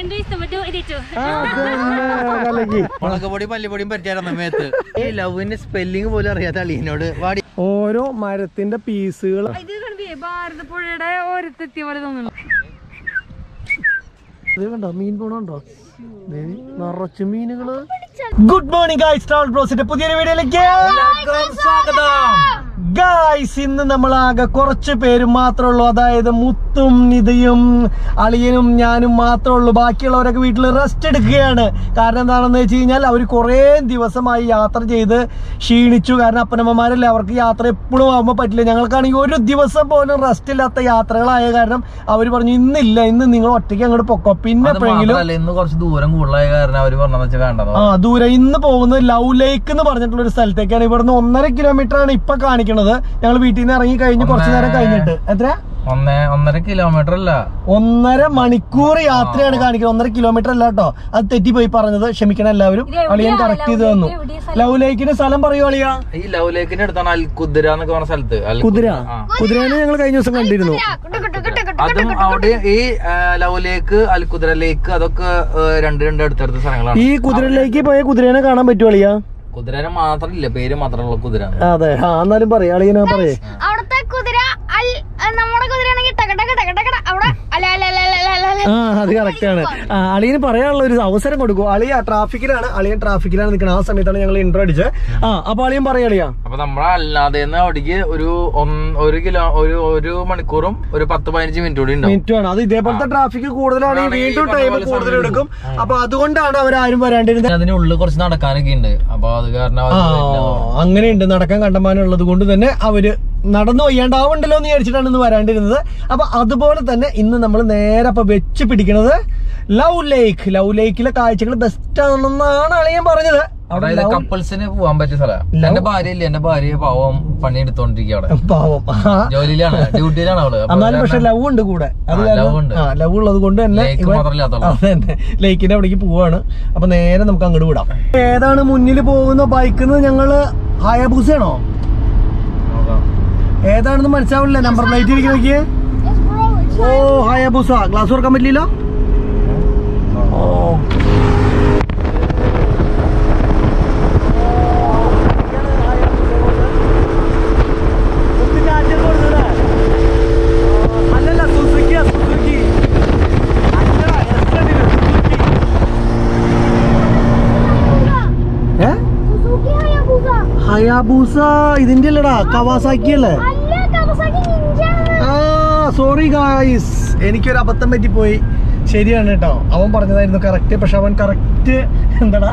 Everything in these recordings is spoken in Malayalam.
മുളകുപൊടി പല്ലിപ്പൊടിയും പറ്റിയായിരുന്നു മേത്ത്. ഈ ലവിന്റെ സ്പെല്ലിംഗ് പോലും അറിയാത്ത അളിയനോട് ഓരോ മരത്തിന്റെ പീസുകൾ ഭാരതപ്പുഴയുടെ ഓരത്തെത്തിയ പോലെ തോന്നുന്നു. കണ്ടോ മീൻ പോണുണ്ടോ? നിറച്ച് മീനുകള്. ഗുഡ് മോർണിംഗ് ഗായ്സ്, ട്രാവൽ ബ്രോസിന്റെ പുതിയൊരു വീഡിയോയിലേക്ക് സ്വാഗതം. ഗായ്സ്, ഇന്ന് നമ്മളാകെ കുറച്ച് പേര് മാത്രമേ ഉള്ളൂ. അതായത് മുത്തും നിതയും അളിയനും ഞാനും മാത്രമേ ഉള്ളൂ. ബാക്കിയുള്ളവരൊക്കെ വീട്ടിൽ റെസ്റ്റ് എടുക്കുകയാണ്. കാരണം എന്താണെന്ന് വെച്ച് കഴിഞ്ഞാൽ അവർ കുറേ ദിവസമായി യാത്ര ചെയ്ത് ക്ഷീണിച്ചു. കാരണം അപ്പനമ്മമാരല്ലേ, അവർക്ക് യാത്ര എപ്പോഴും ആകുമ്പോൾ പറ്റില്ല. ഞങ്ങൾക്കാണെങ്കിൽ ഒരു ദിവസം പോലും റെസ്റ്റ് ഇല്ലാത്ത യാത്രകളായ കാരണം അവർ പറഞ്ഞു ഇന്നില്ല, ഇന്ന് നിങ്ങൾ ഒറ്റയ്ക്ക് അങ്ങോട്ട് പൊക്കോ. പിന്നെ എപ്പോഴെങ്കിലും ഇന്ന് കുറച്ച് ദൂരം കൂടുതലായ കാരണം അവര് പറഞ്ഞ ദൂരം ഇന്ന് പോകുന്നത് ലവ് ലേക്ക് എന്ന് പറഞ്ഞിട്ടുള്ള ഒരു സ്ഥലത്തേക്കാണ്. ഇവിടുന്ന് 1.5 കിലോമീറ്റർ ആണ് ഇപ്പൊ കാണിക്കുന്നത്. ഞങ്ങൾ വീട്ടിൽ നിന്ന് ഇറങ്ങി കഴിഞ്ഞ് കുറച്ചു നേരം കഴിഞ്ഞിട്ട്. എത്ര? 1.5 കിലോമീറ്റർ അല്ല, 1.5 മണിക്കൂർ യാത്രയാണ് കാണിക്കുന്നത്. 1.5 കിലോമീറ്റർ അല്ല കേട്ടോ, അത് തെറ്റിപ്പോയി പറഞ്ഞത്, ക്ഷമിക്കണം എല്ലാവരും. അളിയൻ കറക്റ്റ് ചെയ്ത് തന്നു. ലവ് ലേക്കിന്റെ സ്ഥലം പറയൂ അളിയാ. ഈ ലവ് ലേക്കിന്റെ അടുത്താണ് അൽ ഖുദ്ര എന്നൊക്കെ പറഞ്ഞ സ്ഥലത്ത്. കുതിരനെ ഞങ്ങൾ കഴിഞ്ഞ ദിവസം കണ്ടിരുന്നു. അതും അവിടെ ഈ ലവ് ലേക്ക്, അൽ ഖുദ്ര ലേക്ക്, അതൊക്കെ രണ്ട് അടുത്തടുത്ത സ്ഥലങ്ങളാണ്. ഈ കുതിരയിലേക്ക് പോയ കുതിരനെ കാണാൻ പറ്റുമോ അളിയാ? കുതിരനെ മാത്രമില്ല, പേര് മാത്രമുള്ള കുതിര. അതെ, എന്നാലും പറയാ അളിയനാ പറയേ. അവിടുത്തെ കുതിര നമ്മുടെ കുതിരയാണെങ്കിൽ അത് കറക്റ്റ് ആണ്. അളിയന് പറയാനുള്ള ഒരു അവസരം കൊടുക്കും. അളിയ ട്രാഫിക്കിലാണ്, അളിയൻ ട്രാഫിക്കിലാണ് നിൽക്കുന്നത്. ആ സമയത്താണ് ഞങ്ങൾ ഇൻട്രോ അടിച്ചത്. അപ്പൊ അളിയൻ പറയാളിയാ. അപ്പൊ നമ്മളെ അല്ലാതെ അവിടേക്ക് ഒരു മണിക്കൂറും ഒരു 10-15 മിനിറ്റ് ആണ്. അത് ഇതേപോലത്തെ ട്രാഫിക് കൂടുതലാണെങ്കിൽ വീണ്ടും ടൈം കൂടുതൽ എടുക്കും. അപ്പൊ അതുകൊണ്ടാണ് അവരാരും വരാണ്ടിരുന്നത്. അതിനുള്ളിൽ കുറച്ച് നടക്കാനൊക്കെ ഉണ്ട്. അപ്പൊ അത് കാരണം അങ്ങനെയുണ്ട്, നടക്കാൻ കണ്ടമാനുള്ളത് കൊണ്ട് തന്നെ അവര് നടന്നു വയ്യാണ്ടാവുണ്ടല്ലോ എന്ന് വിചാരിച്ചിട്ടാണ് ഇന്ന് വരാണ്ടിരുന്നത്. അപ്പൊ അതുപോലെ തന്നെ ഇന്ന് നമ്മൾ നേരെ അപ്പൊ വെച്ച് പിടിക്കുന്നത് ലവ് ലേക്ക്. ലവ് ലേക്കിലെ കാഴ്ചകൾ ബെസ്റ്റ് ആണെന്നാണ് അളിയൻ പറഞ്ഞത്. അതായത് കപ്പിൾസിന് പോവാൻ പറ്റിയ സ്ഥലം. എന്റെ ഭാര്യയില്ല, എന്റെ ഭാര്യ പാവം പണിയെടുത്തോണ്ടിരിക്കുക. പാവം ജോലിയിലാണ്, ഡ്യൂട്ടിയിലാണ് അവള്. എന്നാലും പക്ഷെ ലവ് ഉണ്ട് കൂടെ. ലവ് ഉള്ളത് കൊണ്ട് തന്നെ ലേക്കിന്റെ അവിടേക്ക് പോവാണ്. അപ്പൊ നേരെ നമുക്ക് അങ്ങോട്ട് വിടാം. ഏതാണ് മുന്നിൽ പോകുന്ന ബൈക്കിന്ന്? ഞങ്ങള് ഹയബൂസയാണോ ഏതാണെന്ന് മനസ്സിലാവില്ല. നമ്പർ പ്ലേറ്റ് ഇരിക്കും നോക്കിയേ. ഓ ഹയബൂസ. ഗ്ലാസ് തുറക്കാൻ പറ്റില്ലല്ലോ. ഓ അല്ലല്ല, സുസുക്കി. ഹയാബൂസ ഇതിന്റെ അല്ലടാ, കവാസാക്കി അല്ലേ? സോറി ഗായ്സ്, എനിക്കൊരു അബദ്ധം പറ്റിപ്പോയി. ശരിയാണ് കേട്ടോ, അവൻ പറഞ്ഞതായിരുന്നു കറക്റ്റ്. പക്ഷെ അവൻ കറക്റ്റ് എന്താടാ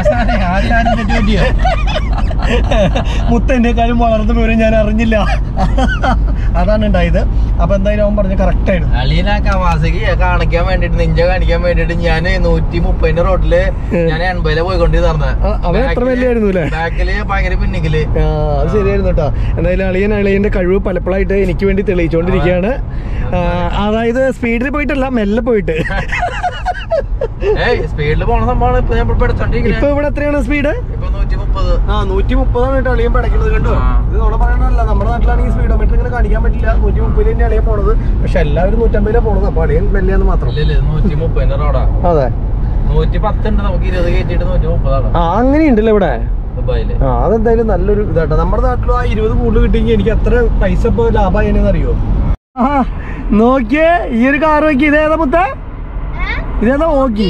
മുത്തൻ്റെക്കാളും വളർന്ന വിവരം ഞാൻ അറിഞ്ഞില്ല. അതാണ് ഉണ്ടായത്. അപ്പൊ എന്തായാലും അവൻ പറഞ്ഞ കറക്റ്റ് ആയിരുന്നു. കാണിക്കാൻ വേണ്ടിട്ട്, നിഞ്ച കാണിക്കാൻ വേണ്ടിട്ട് ഞാൻ 130 റോഡില് ഞാൻ 80 പോയിക്കൊണ്ടിരുന്നത്. അവൻ എത്ര വലിയായിരുന്നു അല്ലേ? ബാക്കില് ഭയങ്കര പിന്നിക്കല്. അത് ശരിയായിരുന്നു കേട്ടോ. എന്തായാലും അളിയന്റെ കഴിവ് പലപ്പോഴായിട്ട് എനിക്ക് വേണ്ടി തെളിയിച്ചുകൊണ്ടിരിക്കുകയാണ്. അതായത് സ്പീഡിൽ പോയിട്ടല്ല, മെല്ലെ പോയിട്ട്. സ്പീഡിൽ പോണ സംഭവമാണ് ഇപ്പൊ ഇവിടെ എത്രയാണ് സ്പീഡ്? 130 ആണ് കേട്ടോ അളിയൻ പടയ്ക്കുന്നത്. കണ്ടോ, ഇത് നോടെ പറയണല്ല. നമ്മുടെ നാട്ടിലാണെങ്കിൽ സ്പീഡോമീറ്റർ ഇങ്ങനെ കാണിക്കാൻ പറ്റില്ല. 130 തന്നെ അളിയൻ പോണത്. പക്ഷെ എല്ലാവരും 150 പോണത്. അപ്പൊ അളിയൻ മെല്ലെന്ന് മാത്രം. 130 റോഡാ. അതെ, 110 ഉണ്ട്. നമുക്ക് 20 കയറ്റിട്ട് 130. അങ്ങനെയുണ്ടല്ലോ ഇവിടെ. അതെന്തായാലും നല്ലൊരു ഇതാട്ടോ. നമ്മുടെ നാട്ടിലും ആ 20 കൂടുതൽ കിട്ടിയെങ്കിൽ എനിക്ക് എത്ര പൈസ ഇപ്പൊ ലാഭമായെന്ന് അറിയോ? നോക്കിയേ, ഈ ഒരു കാർ നോക്കി. ഇതേതാ മുത്ത? ഇതേതാ? ഓഗി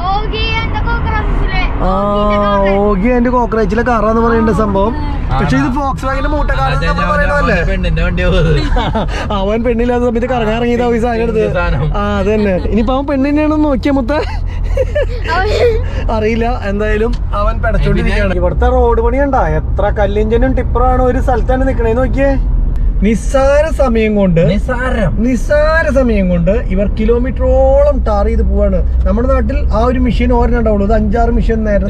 ആൻഡ് കോക്രോച്ചിലെ കാറാന്ന് പറയേണ്ട സംഭവം. പക്ഷെ ഇത് ഫോക്സ് വാഗന്റെ മൂട്ടക്കാരൻ പറയണല്ലേ. അവൻ പെണ്ണില്ലാത്ത സമയത്ത് കറങ്ങാൻ ഇറങ്ങിയത് ഈ സാധനം എടുത്ത്. അത് തന്നെ. ഇനിയിപ്പോ അവൻ പെണ്ണിനെയാണെന്ന് നോക്കിയ മുത്ത അറിയില്ല. എന്തായാലും അവൻ പിടച്ചോണ്ടിരിക്കുകയാണ്. ഇവിടുത്തെ റോഡ് പണി കണ്ടാ, എത്ര കല്ലിഞ്ചനും ടിപ്പറാണ് ഒരു സ്ഥലത്താണ് നിക്കണേന്ന് നോക്കിയേ. നിസ്സാര സമയം കൊണ്ട് ഇവർ കിലോമീറ്ററോളം ടാർ ചെയ്ത് പോവാണ്. നമ്മുടെ നാട്ടിൽ ആ ഒരു മെഷീൻ ഓരോ ഉണ്ടാവുള്ളൂ. 5-6 മെഷീൻ നേരം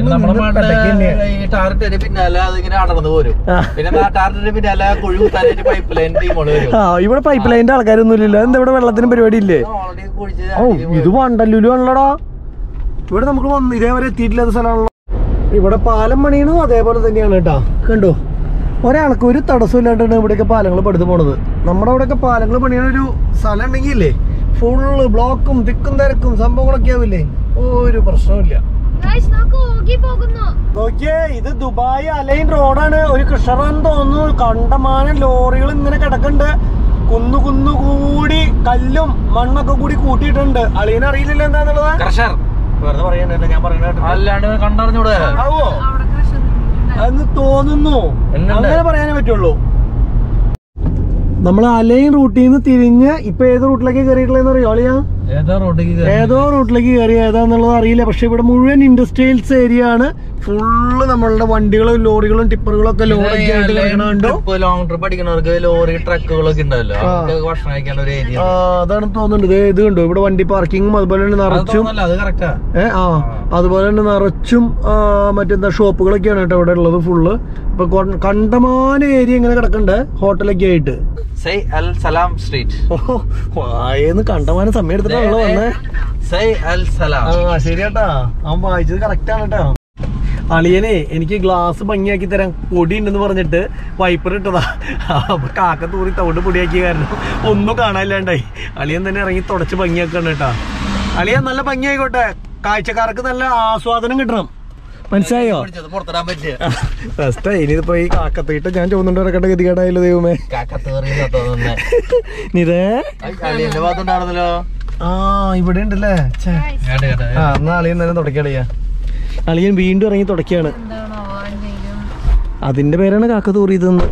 ഇവിടെ പൈപ്പ് ലൈനിന്റെ ആൾക്കാരൊന്നും ഇല്ലല്ലോ. എന്താ ഇവിടെ വെള്ളത്തിന് പരിപാടി ഇല്ലേ? ഓ, ഇത് വണ്ടല്ലൂലു ആണല്ലോടാ. ഇവിടെ നമുക്ക് ഇതേവരെ എത്തിയിട്ടില്ലാത്ത സ്ഥലമാണല്ലോ. ഇവിടെ പാലം പണിയണു അതേപോലെ തന്നെയാണ് കേട്ടാ. കണ്ടോ, ഒരാൾക്ക് ഒരു തടസ്സം ഇല്ലാണ്ടാണ് ഇവിടെയൊക്കെ പാലങ്ങൾ പടുത്തു പോണത്. നമ്മുടെ അവിടെയൊക്കെ പാലങ്ങൾ പണിയണ ഒരു സ്ഥലം ഉണ്ടെങ്കിൽ ഇല്ലേ, ഫുള്ള് ബ്ലോക്കും തിക്കും തിരക്കും സംഭവങ്ങളൊക്കെ ആവില്ലേ, ഒരു പ്രശ്നമില്ല. നോക്കിയേ, ഇത് ദുബായ് അലൈൻ റോഡാണ്. ഒരു കൃഷറാന്ന് തോന്നുന്നു. കണ്ടമാനം ലോറികൾ ഇങ്ങനെ കിടക്കുന്നുണ്ട്. കുന്നുകൂടി കല്ലും മണ്ണൊക്കെ കൂടി കൂട്ടിയിട്ടുണ്ട്. അളിയനെ അറിയില്ലല്ലോ എന്താന്നുള്ളത്. വെറുതെ പറയണ്ടല്ലോ, ഞാൻ അല്ലാണ്ട് കണ്ടറിഞ്ഞൂടെ ആവോ അന്ന് തോന്നുന്നു. അങ്ങനെ പറയാനേ പറ്റുള്ളൂ. നമ്മൾ അലൈൻ റൂട്ടിൽ നിന്ന് തിരിഞ്ഞ് ഇപ്പൊ ഏത് റൂട്ടിലേക്ക് കയറിയിട്ടുള്ളതെന്ന് അറിയോ അളിയാ? ഏതോ റൂട്ടിലേക്ക് കയറി, ഏതാന്നുള്ളത് അറിയില്ല. പക്ഷെ ഇവിടെ മുഴുവൻ ഇൻഡസ്ട്രിയൽസ് ഏരിയ ആണ്. ഫുള്ള് നമ്മളുടെ വണ്ടികളും ലോറികളും ടിപ്പറുകളും ഒക്കെ ലോഡൊക്കെ ആയിട്ട് കിടക്കണുണ്ട്. ലോങ് ട്രിപ്പ് അടിക്കുന്നവർക്ക് ലോറി ട്രക്കുകളൊക്കെ ഉണ്ടാവല്ലോ, ഭക്ഷണം കഴിക്കാൻ ഒരു ഏരിയ. അതാണ് തോന്നുന്നുണ്ട്. ഇത് കണ്ടോ, ഇവിടെ വണ്ടി പാർക്കിങ്ങും അതുപോലെ തന്നെ നിറച്ചും അതുപോലെ തന്നെ നിറച്ചും മറ്റെന്താ ഷോപ്പുകളൊക്കെയാണ് കേട്ടോ ഇവിടെ ഉള്ളത് ഫുള്ള്. ഇപ്പൊ കണ്ടമാന ഏരിയ ഇങ്ങനെ കിടക്കണ്ടേ ഹോട്ടലൊക്കെ ആയിട്ട്. വായെന്ന് കണ്ടമാനം സമയം എടുത്തിട്ടാണല്ലോ വന്നേ. ശരിയാട്ടാ, അവൻ വായിച്ചത് കറക്റ്റ് ആണ് കേട്ടോ. അളിയനെ എനിക്ക് ഗ്ലാസ് ഭംഗിയാക്കി തരാൻ പൊടി ഉണ്ടെന്ന് പറഞ്ഞിട്ട് വൈപ്പർ ഇട്ടതാ. അപ്പൊ കാക്ക തൂറി തവിട് പൊടിയാക്കിയ കാരണം ഒന്നും കാണാനില്ലാണ്ടായി. അളിയൻ തന്നെ ഇറങ്ങി തുടച്ച് ഭംഗിയാക്കാണ് കേട്ടാ. അളിയൻ നല്ല ഭംഗിയായിക്കോട്ടെ, കാഴ്ചക്കാർക്ക് നല്ല ആസ്വാദനം കിട്ടണം, മനസ്സിലായോ? ഇനിയിപ്പോ ഈ കാക്കത്തീട്ട് ഞാൻ ചോദിച്ചിട്ട് ഇറക്കേണ്ട ഗതികേടായല്ലോ ദൈവമേ. ഇതേ ഇവിടെ ഉണ്ടല്ലേ. എന്നാ അളിയൻ തന്നെ തുടക്കളിയാ. അളിയൻ വീണ്ടും ഇറങ്ങി തുടക്കാണ്. അതിന്റെ പേരാണ് കാക്ക തൂറിയതെന്ന്.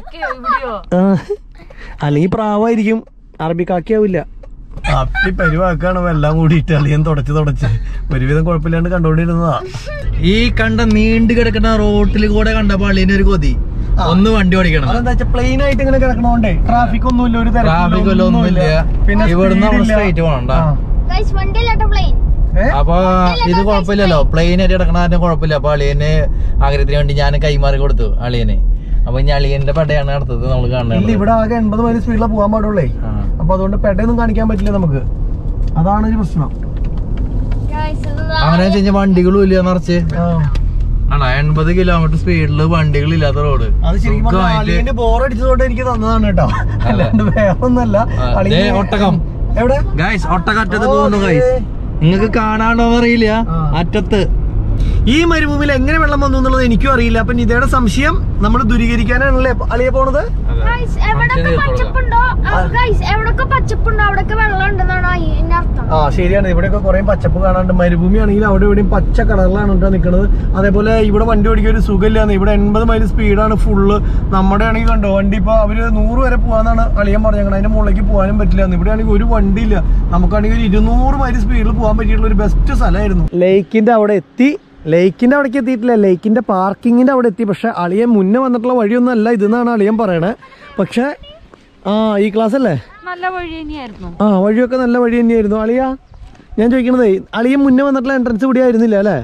അല്ലെങ്കിൽ പ്രാവായിരിക്കും, അറബി കാക്കയാവില്ല. അപ്പി പരിവാക്കാണ് എല്ലാം കൂടിയിട്ട് അളിയൻ തുടച്ച് ഒരുവിധം കുഴപ്പമില്ലാണ്ട് കണ്ടോണ്ടിരുന്നതാ. ഈ കണ്ട നീണ്ടു കിടക്കുന്ന റോട്ടിൽ കൂടെ കണ്ടപ്പോ അളിയന് ഒരു കൊതി, ഒന്ന് വണ്ടി ഓടിക്കണം. അതെന്താ വെച്ചാൽ പ്ലെയിൻ ആയിട്ട് ഇങ്ങനെ കിടക്കണോണ്ടേ ട്രാഫിക് ഒന്നുമില്ല, ഒരു ട്രാഫിക് ഒന്നുമില്ല. പിന്നെ ഇവിടുന്ന് നമ്മൾ സ്ട്രേറ്റ് പോകണ്ട. അപ്പൊ ഇത് കുഴപ്പമില്ലല്ലോ, പ്ലെയിൻ ആയിട്ട് കിടക്കണ കുഴപ്പമില്ല. അപ്പൊ അളിയന് ആഗ്രഹത്തിന് വേണ്ടി ഞാൻ കൈമാറി കൊടുത്തു അളിയന്. അപ്പൊ ഇനി അളിയന്റെ പെടയാണ് അടുത്തത് നമ്മൾ കാണുന്നത്. ഇവിടെ ആകെ 80 മൈൽ സ്പീഡിലാണ് പോകാൻ പാടുള്ളേ. അപ്പൊ അതുകൊണ്ട് പെടയൊന്നും കാണിക്കാൻ പറ്റില്ല നമുക്ക്, അതാണ് ഒരു പ്രശ്നം. അങ്ങനെ വെച്ച് കഴിഞ്ഞാൽ വണ്ടികളും ഇല്ല നിറച്ച്. 80 കിലോമീറ്റർ സ്പീഡില് വണ്ടികളില്ലാത്ത റോഡ്. അത് ശരിക്കും ബോറടിച്ചതോട്ട് എനിക്ക് തന്നതാണ് കേട്ടോ, അല്ലാണ്ട് വേറെ ഒന്നല്ല. ഒട്ടകം എവിടെ ഗൈസ്, ഒട്ടകം അറ്റത്ത് പോകുന്നു ഗൈസ്. നിങ്ങക്ക് കാണാണ്ടോന്ന് അറിയില്ല, അറ്റത്ത്. ഈ മരുഭൂമിയിൽ എങ്ങനെ വെള്ളം വന്നു എന്നുള്ളത് എനിക്കും അറിയില്ല. അപ്പൊ ഇതേടെ സംശയം നമ്മൾ ദൂരീകരിക്കാനാണല്ലേ അളിയെ പോണത്. ആ ശരിയാണ്, ഇവിടെയൊക്കെ കുറെ പച്ചപ്പ് കാണാണ്ട്. മരുഭൂമി ആണെങ്കിൽ അവിടെ എവിടെയും പച്ച കളറിലാണ് കേട്ടോ നിൽക്കുന്നത്. അതേപോലെ ഇവിടെ വണ്ടി ഓടിക്കാൻ ഒരു സുഖമില്ലാന്ന്. ഇവിടെ 80 മൈൽ സ്പീഡാണ് ഫുള്ള്. നമ്മുടെ ആണെങ്കിൽ കണ്ടോ വണ്ടി ഇപ്പൊ അവര് 100 വരെ പോകാന്നാണ് അളിയൻ പറഞ്ഞത്. അതിന്റെ മുകളിലേക്ക് പോകാനും പറ്റില്ല. ഇവിടെ ആണെങ്കിൽ ഒരു വണ്ടി ഇല്ല. നമുക്കാണെങ്കിൽ ഒരു 200 മൈൽ സ്പീഡിൽ പോകാൻ പറ്റിയിട്ടുള്ള ഒരു ബെസ്റ്റ് സ്ഥലമായിരുന്നു. ലേക്കിന്റെ അവിടെ എത്തി. ലേക്കിന്റെ അവിടേക്ക് എത്തിയിട്ടില്ല, ലേക്കിന്റെ പാർക്കിങ്ങിന്റെ അവിടെ എത്തി. പക്ഷെ അളിയൻ മുന്നേ വന്നിട്ടുള്ള വഴിയൊന്നും അല്ല ഇതെന്നാണ് അളിയൻ പറയണേ. പക്ഷെ ഈ ക്ലാസ് അല്ലേ, വഴിയൊക്കെ നല്ല വഴി തന്നെയായിരുന്നു. അളിയാ ഞാൻ ചോദിക്കണതേ, അളിയൻ മുന്നേ വന്നിട്ടുള്ള എൻട്രൻസ് ഇവിടെ ആയിരുന്നില്ല അല്ലേ?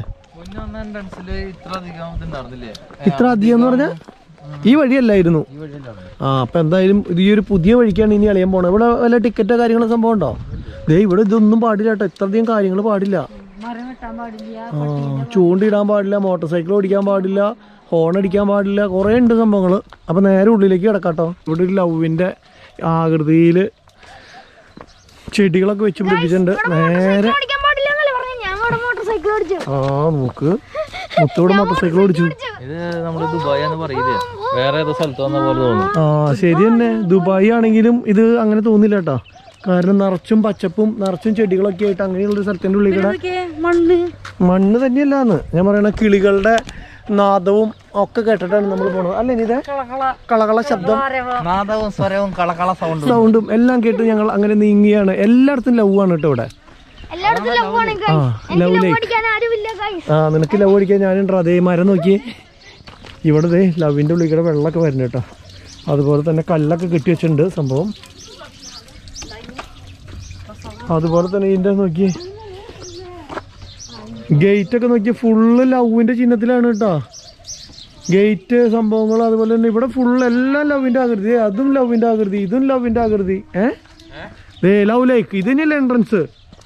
ഇത്ര അധികം എന്ന് പറഞ്ഞാൽ ഈ വഴിയല്ലായിരുന്നു. അപ്പൊ എന്തായാലും ഈ ഒരു പുതിയ വഴിക്കാണ് ഇനി അളിയാൻ പോണത്. ഇവിടെ വല്ല ടിക്കറ്റോ കാര്യങ്ങളോ സംഭവം ഉണ്ടോ? ഇവിടെ ഇതൊന്നും പാടില്ല കേട്ടോ, ഇത്രയധികം കാര്യങ്ങൾ പാടില്ല. ചൂണ്ടിടാൻ പാടില്ല, മോട്ടോർ സൈക്കിൾ ഓടിക്കാൻ പാടില്ല, ഹോൺ അടിക്കാൻ പാടില്ല, കുറേ ഉണ്ട് സംഭവങ്ങൾ. അപ്പൊ നേരെ ഉള്ളിലേക്ക് കിടക്കാട്ടോ. ഇവിടെ ഒരു ലവിന്റെ ആകൃതിയില് ചെടികളൊക്കെ വെച്ച് പിടിപ്പിച്ചിട്ടുണ്ട്. നേരെ നോക്ക്, മുത്തോട് മോട്ടോർ സൈക്കിൾ ഓടിച്ചു. ശരി തന്നെ, ദുബായ് ആണെങ്കിലും ഇത് അങ്ങനെ തോന്നില്ല കേട്ടോ. കാരണം നിറച്ചും പച്ചപ്പും നിറച്ചും ചെടികളൊക്കെ ആയിട്ട് അങ്ങനെയുള്ള സ്ഥലത്തിന്റെ ഉള്ളിൽ കൂടെ മണ്ണ് തന്നെയല്ലാന്ന് ഞാൻ പറയണ. കിളികളുടെ നാദവും ഒക്കെ കേട്ടിട്ടാണ് നമ്മൾ പോണത് അല്ലേ? ഇതേ കളകള ശബ്ദം, സൗണ്ടും എല്ലാം കേട്ട് ഞങ്ങൾ അങ്ങനെ നീങ്ങിയാണ്. എല്ലായിടത്തും ലവ് ആണ് കേട്ടോ ഇവിടെ. Love lake. നിനക്ക് ലവ് അടിക്കാൻ ഞാനുണ്ടോ? അതേ മരം നോക്കി ഇവിടെ ലവിന്റെ ഉള്ളിൽ കൂടെ വെള്ളമൊക്കെ വരുന്നു കേട്ടോ. അതുപോലെ തന്നെ കല്ലൊക്കെ കെട്ടി വെച്ചിട്ടുണ്ട് സംഭവം. അതുപോലെ തന്നെ ഇതിന്റെ നോക്കി ഗേറ്റ് ഒക്കെ നോക്കി ഫുള്ള് ലവിന്റെ ചിഹ്നത്തിലാണ് കേട്ടോ ഗേറ്റ് സംഭവങ്ങൾ. അതുപോലെ തന്നെ ഇവിടെ ഫുള്ള് എല്ലാം ലവിന്റെ ആകൃതി. അതും ലവിന്റെ ആകൃതി, ഇതും ലവിന്റെ ആകൃതി. Love lake. ഇത് തന്നെയല്ലേ എൻട്രൻസ്?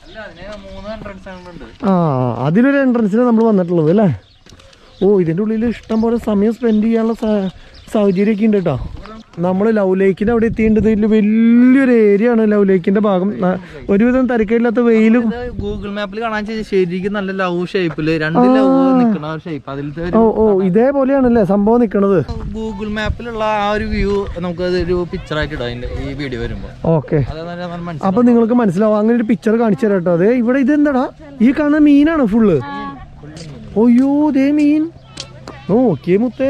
അതിലൊരു എൻട്രൻസിലാണ് നമ്മൾ വന്നിട്ടുള്ളത് അല്ലേ? ഇതിന്റെ ഉള്ളിൽ ഇഷ്ടം പോലെ സമയം സ്പെൻഡ് ചെയ്യാനുള്ള സാഹചര്യമൊക്കെ ഉണ്ട് കേട്ടോ. നമ്മൾ ലവ് ലേക്കിന്റെ അവിടെ എത്തിയിട്ടുണ്ട്. ഇതിൽ വലിയൊരു ഏരിയ ആണ് ലവ് ലേക്കിന്റെ ഭാഗം. ഒരുവിധം തരക്കേടില്ലാത്ത വെയിലും. ഗൂഗിൾ മാപ്പിൽ കാണാൻ ശരിക്കും നല്ല ലവ് ഷേപ്പില് രണ്ട് ലവ് നിൽക്കുന്ന ഷേപ്പ് അതിലത്തെ. ഓ ഇതേപോലെയാണല്ലേ സംഭവം നിക്കണത്. ഗൂഗിൾ മാപ്പിലുള്ള ആ ഒരു വ്യൂ നമുക്ക് ഒരു പിക്ചർ ആയിട്ട് ഇടാം ഈ വീഡിയോ വരുമ്പോ. ഓക്കെ, അപ്പൊ നിങ്ങൾക്ക് മനസ്സിലാവും. അങ്ങനെ ഒരു പിക്ചർ കാണിച്ചു തരാം കേട്ടോ. അതെ ഇവിടെ ഇതെന്താടാ ഈ കാണുന്ന മീനാണ് ഫുള്ള്. അയ്യോ ദേ മീൻ നോക്കിയേ മുത്തേ.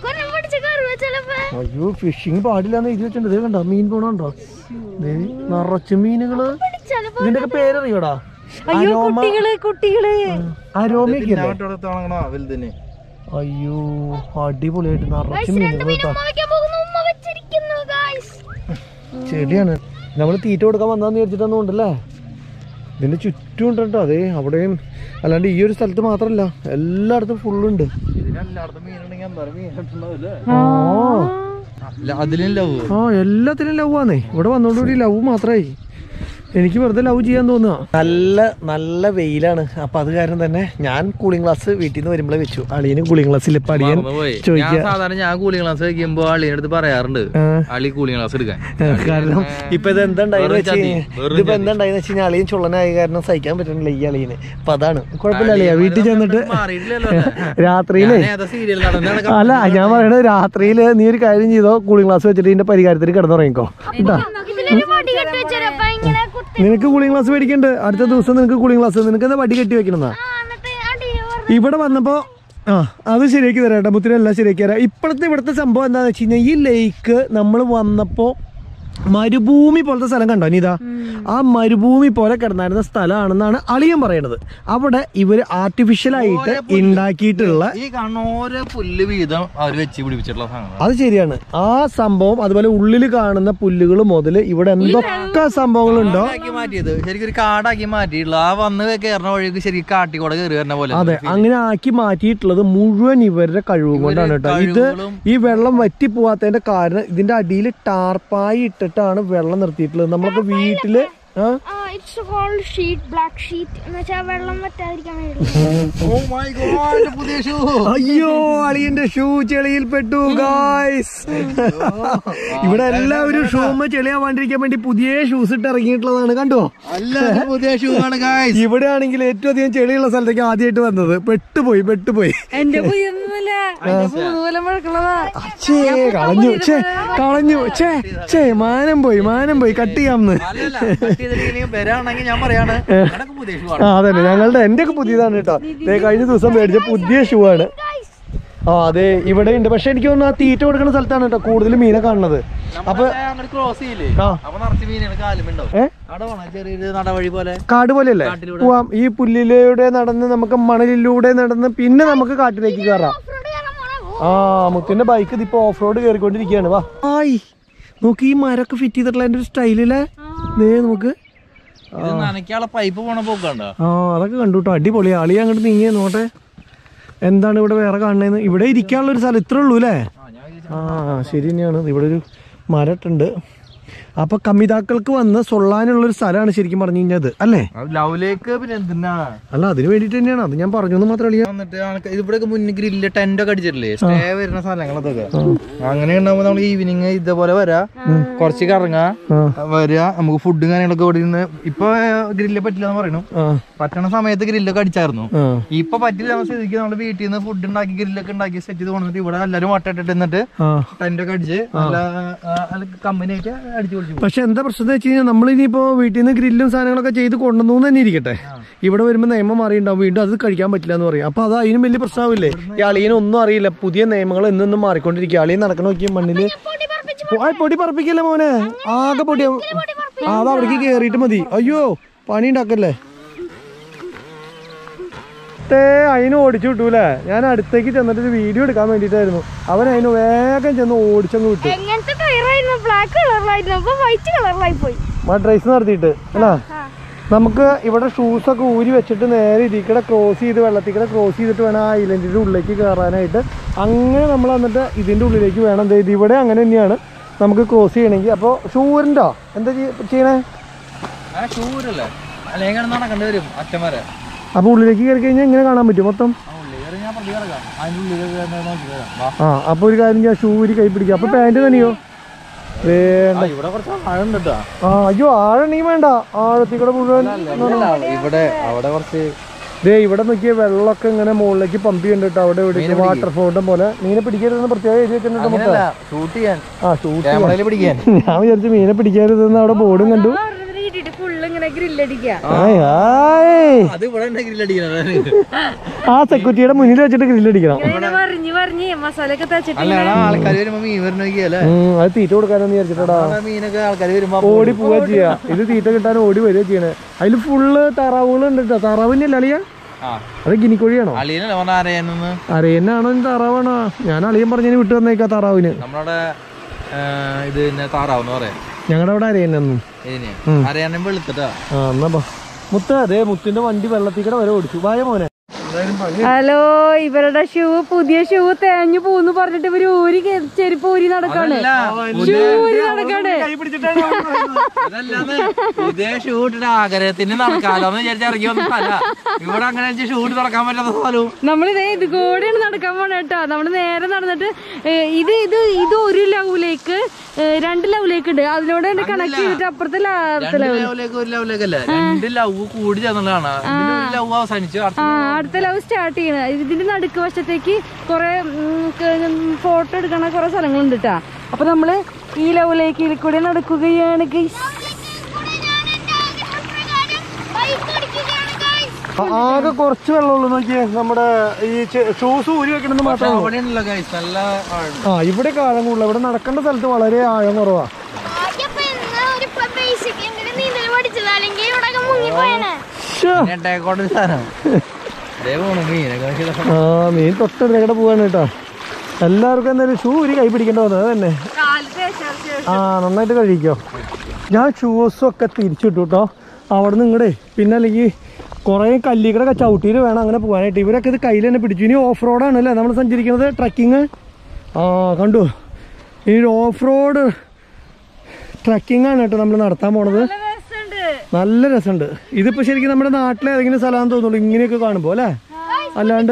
അയ്യോ ഫിഷിങ് പാടില്ലാന്ന് എഴുതി വെച്ചിട്ടുണ്ട്. ഇതേ കണ്ടോ മീൻ പോണോ? നിറച്ച് മീനുകള്. ഇതിന്റെ ഒക്കെ പേരറിയോടാ? അയ്യോ അടിപൊളിയായിട്ട് നിറച്ച് മീനുകൾ കേട്ടോ. ചെടിയാണ്. നമ്മള് തീറ്റ കൊടുക്കാൻ വന്നാന്ന് വിചാരിച്ചിട്ടൊന്നും ഉണ്ടല്ലേ. ഇതിന്റെ ചുറ്റും ഉണ്ട് കേട്ടോ. അതെ അവിടെയും അല്ലാണ്ട് ഈ ഒരു സ്ഥലത്ത് മാത്രല്ല എല്ലായിടത്തും ഫുള്ളുണ്ട്. എല്ലാത്തിനും ലവ് ആന്നേ. ഇവിടെ വന്നോണ്ടുകൂടി ലവ് മാത്രമായി. എനിക്ക് വെറുതെ ലവ് ചെയ്യാൻ തോന്നുക. നല്ല വെയിലാണ്. അപ്പൊ അത് കാരണം തന്നെ ഞാൻ കൂളിംഗ് ഗ്ലാസ് വീട്ടിൽ നിന്ന് വരുമ്പോഴേ വെച്ചു. അളിയനും കൂളിംഗ് ഗ്ലാസ് ഇല്ല. അളിയൻ ചോദിക്കുക. സാധാരണ ഞാൻ കൂളിംഗ് ഗ്ലാസ് വെക്കുമ്പോ അളിയുടെ അടുത്ത് പറയാറുണ്ട് അളി കൂളിംഗ് ഗ്ലാസ് എടുക്കാൻ. കാരണം ഇപ്പൊ ഇത് എന്താണ്ടായെന്ന് വെച്ച് കഴിഞ്ഞാൽ അളിയൻ ചുള്ളനായ കാരണം സഹിക്കാൻ പറ്റുന്നില്ല ഈ അളിയന്. അപ്പൊ അതാണ് കുഴപ്പമില്ല. അളിയ വീട്ടിൽ ചെന്നിട്ട് രാത്രിയില് അല്ല ഞാൻ പറയണത് രാത്രിയില് നീ ഒരു കാര്യം ചെയ്തോ, കൂളിംഗ് ഗ്ലാസ് വെച്ചിട്ട് ഇതിന്റെ പരിഹാരത്തിൽ കിടന്നുറങ്ങിക്കോ കേട്ടോ. നിനക്ക് കൂളിംഗ് ഗ്ലാസ് മേടിക്കണ്ട്. അടുത്ത ദിവസം നിനക്ക് കൂളിംഗ് ഗ്ലാസ്. നിനക്ക് എന്താ വടി കെട്ടി വെക്കണെന്നാ? ഇവിടെ വന്നപ്പോ അത് ശരിയാക്കി തരാം കേട്ടോ. മുത്തിനെല്ലാം ശരിയാക്കി തരാം. ഇവിടുത്തെ സംഭവം എന്താന്ന് വെച്ച് കഴിഞ്ഞാൽ ഈ ലേക്ക് നമ്മൾ വന്നപ്പോ മരുഭൂമി പോലത്തെ സ്ഥലം കണ്ടോ നീതാ? ആ മരുഭൂമി പോലെ കിടന്നായിരുന്ന സ്ഥലമാണെന്നാണ് അളിയൻ പറയണത്. അവിടെ ഇവര് ആർട്ടിഫിഷ്യലായിട്ട് ഉണ്ടാക്കിയിട്ടുള്ള അത് ശരിയാണ്. ആ സംഭവം അതുപോലെ ഉള്ളിൽ കാണുന്ന പുല്ലുകൾ മുതല് ഇവിടെ എന്തൊക്കെ സംഭവങ്ങളുണ്ടോ ശരിക്കും കാടാക്കി മാറ്റിയിട്ടുള്ള ആ വന്ന് കയറുന്ന വഴിക്ക് ശരിക്കും കാട്ടിക്കൂടെ കയറി വരുന്ന പോലെ. അതെ, അങ്ങനെ ആക്കി മാറ്റിയിട്ടുള്ളത് മുഴുവൻ ഇവരുടെ കഴിവും കൊണ്ടാണ് കേട്ടോ. ഇത് ഈ വെള്ളം വറ്റി പോവാത്തതിന്റെ കാരണം ഇതിന്റെ അടിയിൽ ടാർപ്പായി ഇട്ടിട്ടാണ് വെള്ളം നിർത്തിയിട്ടുള്ളത്. നമ്മളൊക്കെ വീട്ടില് അയ്യോ അളിയന്റെ ഷൂ ചെളിയിൽ പെട്ടു ഗായ്സ്. ഇവിടെ എല്ലാവരും ഷൂമ്മ ചെളിയാവാണ്ടിരിക്കാൻ വേണ്ടി പുതിയ ഷൂസ് ഇട്ട് ഇറങ്ങിയിട്ടുള്ളതാണ്. കണ്ടോ? പുതിയ ഷൂ ആണ് ഗായ്സ്. ഇവിടെ ആണെങ്കിൽ ഏറ്റവും അധികം ചെളിയുള്ള സ്ഥലത്തേക്ക് ആദ്യമായിട്ട് വന്നത്. പെട്ടുപോയി കളഞ്ഞു. മാനം പോയി കട്ട് ചെയ്യാമെന്ന്. അതന്നെ ഞങ്ങളുടെ എന്റെ ഒക്കെ പുതിയതാണ് കേട്ടോ. കഴിഞ്ഞ ദിവസം മേടിച്ച പുതിയ ഷൂ ആണ്. അതെ ഇവിടെ ഉണ്ട്. പക്ഷെ എനിക്ക് തോന്നുന്നു ആ തീറ്റ കൊടുക്കുന്ന സ്ഥലത്താണ് കേട്ടോ കൂടുതൽ മീനെ കാണുന്നത്. അപ്പൊ കാട് പോലെയല്ലേ പോവാം. ഈ പുല്ലിലൂടെ നടന്ന് നമുക്ക് മണലിലൂടെ നടന്ന് പിന്നെ നമുക്ക് കാട്ടിലേക്ക് കയറാം. മുത്തിന്റെ ബൈക്ക് ഇതിപ്പോ ഓഫ് റോഡ് കയറിക്കൊണ്ടിരിക്കുകയാണ്. വാ നോക്ക് ഈ മരമൊക്കെ ഫിറ്റ് ചെയ്തിട്ടുള്ള എന്റെ ഒരു സ്റ്റൈലിലെ നമുക്ക് പൈപ്പ് പോണ പോക്കണ്ട. അതൊക്കെ കണ്ടുട്ടോ. അടിപൊളി. ആളി അങ്ങോട്ട് നീങ്ങിയ നോട്ടെ എന്താണ് ഇവിടെ വേറെ കാണുന്നതെന്ന്. ഇവിടെ ഇരിക്കാനുള്ള ഒരു സ്ഥലം ഇത്രേ ഉള്ളൂ അല്ലേ? ശരി തന്നെയാണ്. ഇവിടെ ഒരു മരട്ടുണ്ട്. അപ്പൊ കമിതാക്കൾക്ക് വന്ന് സൊള്ളാനുള്ളൊരു സ്ഥലമാണ് ശരിക്കും പറഞ്ഞു കഴിഞ്ഞത് അല്ലേ? ലവിലേക്ക് പിന്നെ എന്തിനാ? അല്ല അതിന് വേണ്ടിട്ട് തന്നെയാണ്. അത് ഞാൻ പറഞ്ഞു മാത്രമല്ല. ഇവിടെ മുന്നിൽ ഗ്രില്ല് ടെന്റ് ഒക്കെ അടിച്ചിട്ടില്ലേ സ്റ്റേ വരുന്ന സ്ഥലങ്ങളൊക്കെ. അങ്ങനെ ഉണ്ടാവുമ്പോ നമ്മൾ ഈവനിങ് ഇതേപോലെ വരാ, കുറച്ച് കറങ്ങാ വരിക. നമുക്ക് ഫുഡും കാര്യങ്ങളൊക്കെ ഇവിടെ നിന്ന് ഇപ്പൊ ഗ്രില്ല് പറ്റില്ല എന്ന് പറയണു. പറ്റണ സമയത്ത് ഗ്രില്ലൊക്കെ അടിച്ചായിരുന്നു. ഇപ്പൊ പറ്റില്ല സ്ഥിതിക്ക് നമ്മള് വീട്ടിൽ നിന്ന് ഫുഡ് ഉണ്ടാക്കി ഗ്രില്ലൊക്കെ ഉണ്ടാക്കി സെറ്റ് ചെയ്ത് കൊണ്ടിട്ട് ഇവിടെ എല്ലാരും വട്ടിട്ട് എന്നിട്ട് ടെന്റ് ഒക്കെ അടിച്ച് നല്ല കമ്പനി ആയിട്ട് അടിച്ചു പൊളിച്ചു. പക്ഷെ എന്താ പ്രശ്നം എന്ന് വെച്ച് കഴിഞ്ഞാൽ നമ്മളിനിയിപ്പോ വീട്ടിൽ നിന്ന് ഗ്രില്ലും സാധനങ്ങളൊക്കെ ചെയ്ത് കൊണ്ടുവന്നു തന്നെ ഇരിക്കട്ടെ. ഇവിടെ വരുമ്പോ നിയമം മാറിയിട്ടുണ്ടാവും. വീണ്ടും അത് കഴിക്കാൻ പറ്റില്ല എന്ന് പറയും. അപ്പൊ അത് അതിനും വലിയ പ്രശ്നമാവില്ലേ? ഈ അളിയനൊന്നും അറിയില്ല. പുതിയ നിയമങ്ങൾ എന്നും മാറിക്കൊണ്ടിരിക്കുക. അളിയൻ നടക്കണ നോക്കിയ മണ്ണില് പൊടി പറപ്പിക്കല്ലേ മോനെ. ആകെ പൊടി. അത് അവിടേക്ക് കേറിയിട്ട് മതി. അയ്യോ പണി ഉണ്ടാക്കല്ലേ. അതിന് ഓടിച്ചു വിട്ടൂലേ. ഞാൻ അടുത്തേക്ക് ചെന്നിട്ട് ഒരു വീഡിയോ എടുക്കാൻ വേണ്ടിട്ടായിരുന്നു. അവൻ അതിന് വേഗം ചെന്ന് ഓടിച്ചങ്ങ് വിട്ടു. ഡ്രൈസ് നടത്തിയിട്ട് അല്ലേ? നമുക്ക് ഇവിടെ ഷൂസൊക്കെ ഊരി വെച്ചിട്ട് നേരെ ഇതിക്കടെ ക്രോസ് ചെയ്ത് വെള്ളത്തിക്കടെ ക്രോസ് ചെയ്തിട്ട് വേണം ആ ഐലൻഡിന്റെ ഉള്ളിലേക്ക് കയറാനായിട്ട്. അങ്ങനെ നമ്മൾ വന്നിട്ട് ഇതിന്റെ ഉള്ളിലേക്ക് വേണം. ഇവിടെ അങ്ങനെ തന്നെയാണ് നമുക്ക് ക്രോസ് ചെയ്യണമെങ്കിൽ. അപ്പോൾ ഷൂറിൻ്റെ എന്താ ചെയ്യണേ? അപ്പൊ ഉള്ളിലേക്ക് കയറി കഴിഞ്ഞാൽ ഇങ്ങനെ കാണാൻ പറ്റും മൊത്തം. അപ്പൊ ഒരു കാര്യം ഞാൻ ഷൂ ഊരി കൈ പിടിക്കാം. അപ്പൊ പാന്റ് തന്നെയോ? ഇവിടെ കുറച്ച് ആഴം കേട്ടോ. അയ്യോ ആഴെണ്ണീ വേണ്ട, ആഴത്തിൽ കൂടെ മുഴുവൻ ഇവിടെ അവിടെ കുറച്ച് ഇവിടെ നോക്കിയ വെള്ളമൊക്കെ ഇങ്ങനെ മുകളിലേക്ക് പമ്പ് ചെയ്യുന്നുണ്ട്. അവിടെ ഇവിടെ വാട്ടർഫോളിന്റെ പോലെ മീനെ പിടിക്കരുതെന്ന് പ്രത്യേകം എഴുതി വെച്ചിട്ടുണ്ട്. ഷൂട്ട് ചെയ്യാൻ ഞാൻ വിചാരിച്ചു മീനെ പിടിക്കരുതെന്ന് അവിടെ ബോർഡും കണ്ടു. ആ സെക്യൂരിറ്റിയുടെ മുന്നിൽ വെച്ചിട്ട് ഗ്രില്ലടിക്കണം. അത് തീറ്റ കൊടുക്കാനെന്ന് വിചാരിച്ചിട്ടാ ഓടി പോവാ ചെയ്യാ. ഇത് തീറ്റ കിട്ടാൻ ഓടി വരിക ചെയ്യണേ. അതില് ഫുള്ള് താറാവുകൾ ഉണ്ട് കേട്ടോ. താറാവിന്റെ അളിയ അത് ഗിനിക്കോഴിയാണോ? അരയനാണോ താറാവാണോ? ഞാൻ അളിയൻ പറഞ്ഞതിന് വിട്ടു വന്നേക്കാ താറാവിന്. ഞങ്ങളുടെ അവിടെ അരയനൊന്നും എന്നാ മുത്ത. അതെ മുത്തിന്റെ വണ്ടി വെള്ളത്തിൽ കൂടെ വരെ ഓടിച്ചു. വായ മോനെ. ഹലോ, ഇവരുടെ ഷൂ പുതിയ ഷൂ തേഞ്ഞു പോന്ന് പറഞ്ഞിട്ട് ഇവര് ഊരി ചെരുപ്പ് ഊരി നടക്കാണ്. പുതിയ ഷൂട്ട് ആഗ്രഹത്തിന് നടക്കാലോന്ന് വിചാരിച്ചിറങ്ങി വന്നല്ല. ഇവിടെ അങ്ങനെ ഷൂട്ട് നടക്കാൻ പറ്റാത്ത സ്ഥലവും നമ്മളിതേ ഇത് കൂടെയാണ് നടക്കാൻ പോണ കേട്ടോ. നമ്മള് നേരെ നടന്നിട്ട് ഇത് ഇത് ഇത് ഒരു ലവിലേക്ക് 2 ലവിലേക്ക് ഉണ്ട്. അതിനോട് കണക്ട് ചെയ്തിട്ട് അപ്പുറത്തെ കൂടി ചേർന്നുള്ളതാണ്. അവസാനിച്ചു. അടുത്ത ലവ് സ്റ്റാർട്ട് ചെയ്യണ. ഇതിന്റെ നടുക്ക് വശത്തേക്ക് കൊറേ ഫോട്ടോ എടുക്കണ കൊറേ സ്ഥലങ്ങളുണ്ട് കേട്ടാ. അപ്പൊ നമ്മള് ഈ ലവിലേക്ക് കൂടെ നടക്കുകയാണ്. ആകെ കുറച്ച് വെള്ളമുള്ളൂ നോക്കിയേ. നമ്മുടെ ഈ ഷൂസ് ഊരി വെക്കണമെന്ന് മാത്രമേ. ഇവിടെ ആഴം കൂടുതൽ. ഇവിടെ നടക്കേണ്ട സ്ഥലത്ത് വളരെ ആഴം കുറവാ. മീൻ തൊട്ടടുത്തേക്കൂടെ പോവാണ് കേട്ടോ. എല്ലാവർക്കും എന്തായാലും ഷൂ ഊരി കൈ പിടിക്കേണ്ട വന്നത് തന്നെ. നന്നായിട്ട് കഴിക്കോ. ഞാൻ ഷൂസൊക്കെ തിരിച്ചിട്ടു കേട്ടോ. അവിടെ നിന്ന് ഇങ്ങടെ പിന്നെ അല്ലെങ്കിൽ കുറേ കല്ലിക്കടൊക്കെ ചവിട്ടിയിട്ട് വേണം അങ്ങനെ പോകാനായിട്ട്. ഇവരൊക്കെ ഇത് കയ്യിൽ തന്നെ പിടിച്ചു. ഇനി ഓഫ് റോഡാണ് അല്ലേ നമ്മൾ സഞ്ചരിക്കുന്നത്. ട്രക്കിങ് കണ്ടു. ഇനി ഓഫ് റോഡ് ട്രക്കിംഗ് ആണ് കേട്ടോ നമ്മൾ നടത്താൻ പോണത്. നല്ല രസമുണ്ട്. ഇതിപ്പോ ശരിക്കും നമ്മുടെ നാട്ടിലെ ഏതെങ്കിലും സ്ഥലമാണെന്ന് തോന്നുള്ളൂ ഇങ്ങനെയൊക്കെ കാണുമ്പോ അല്ലേ. അല്ലാണ്ട്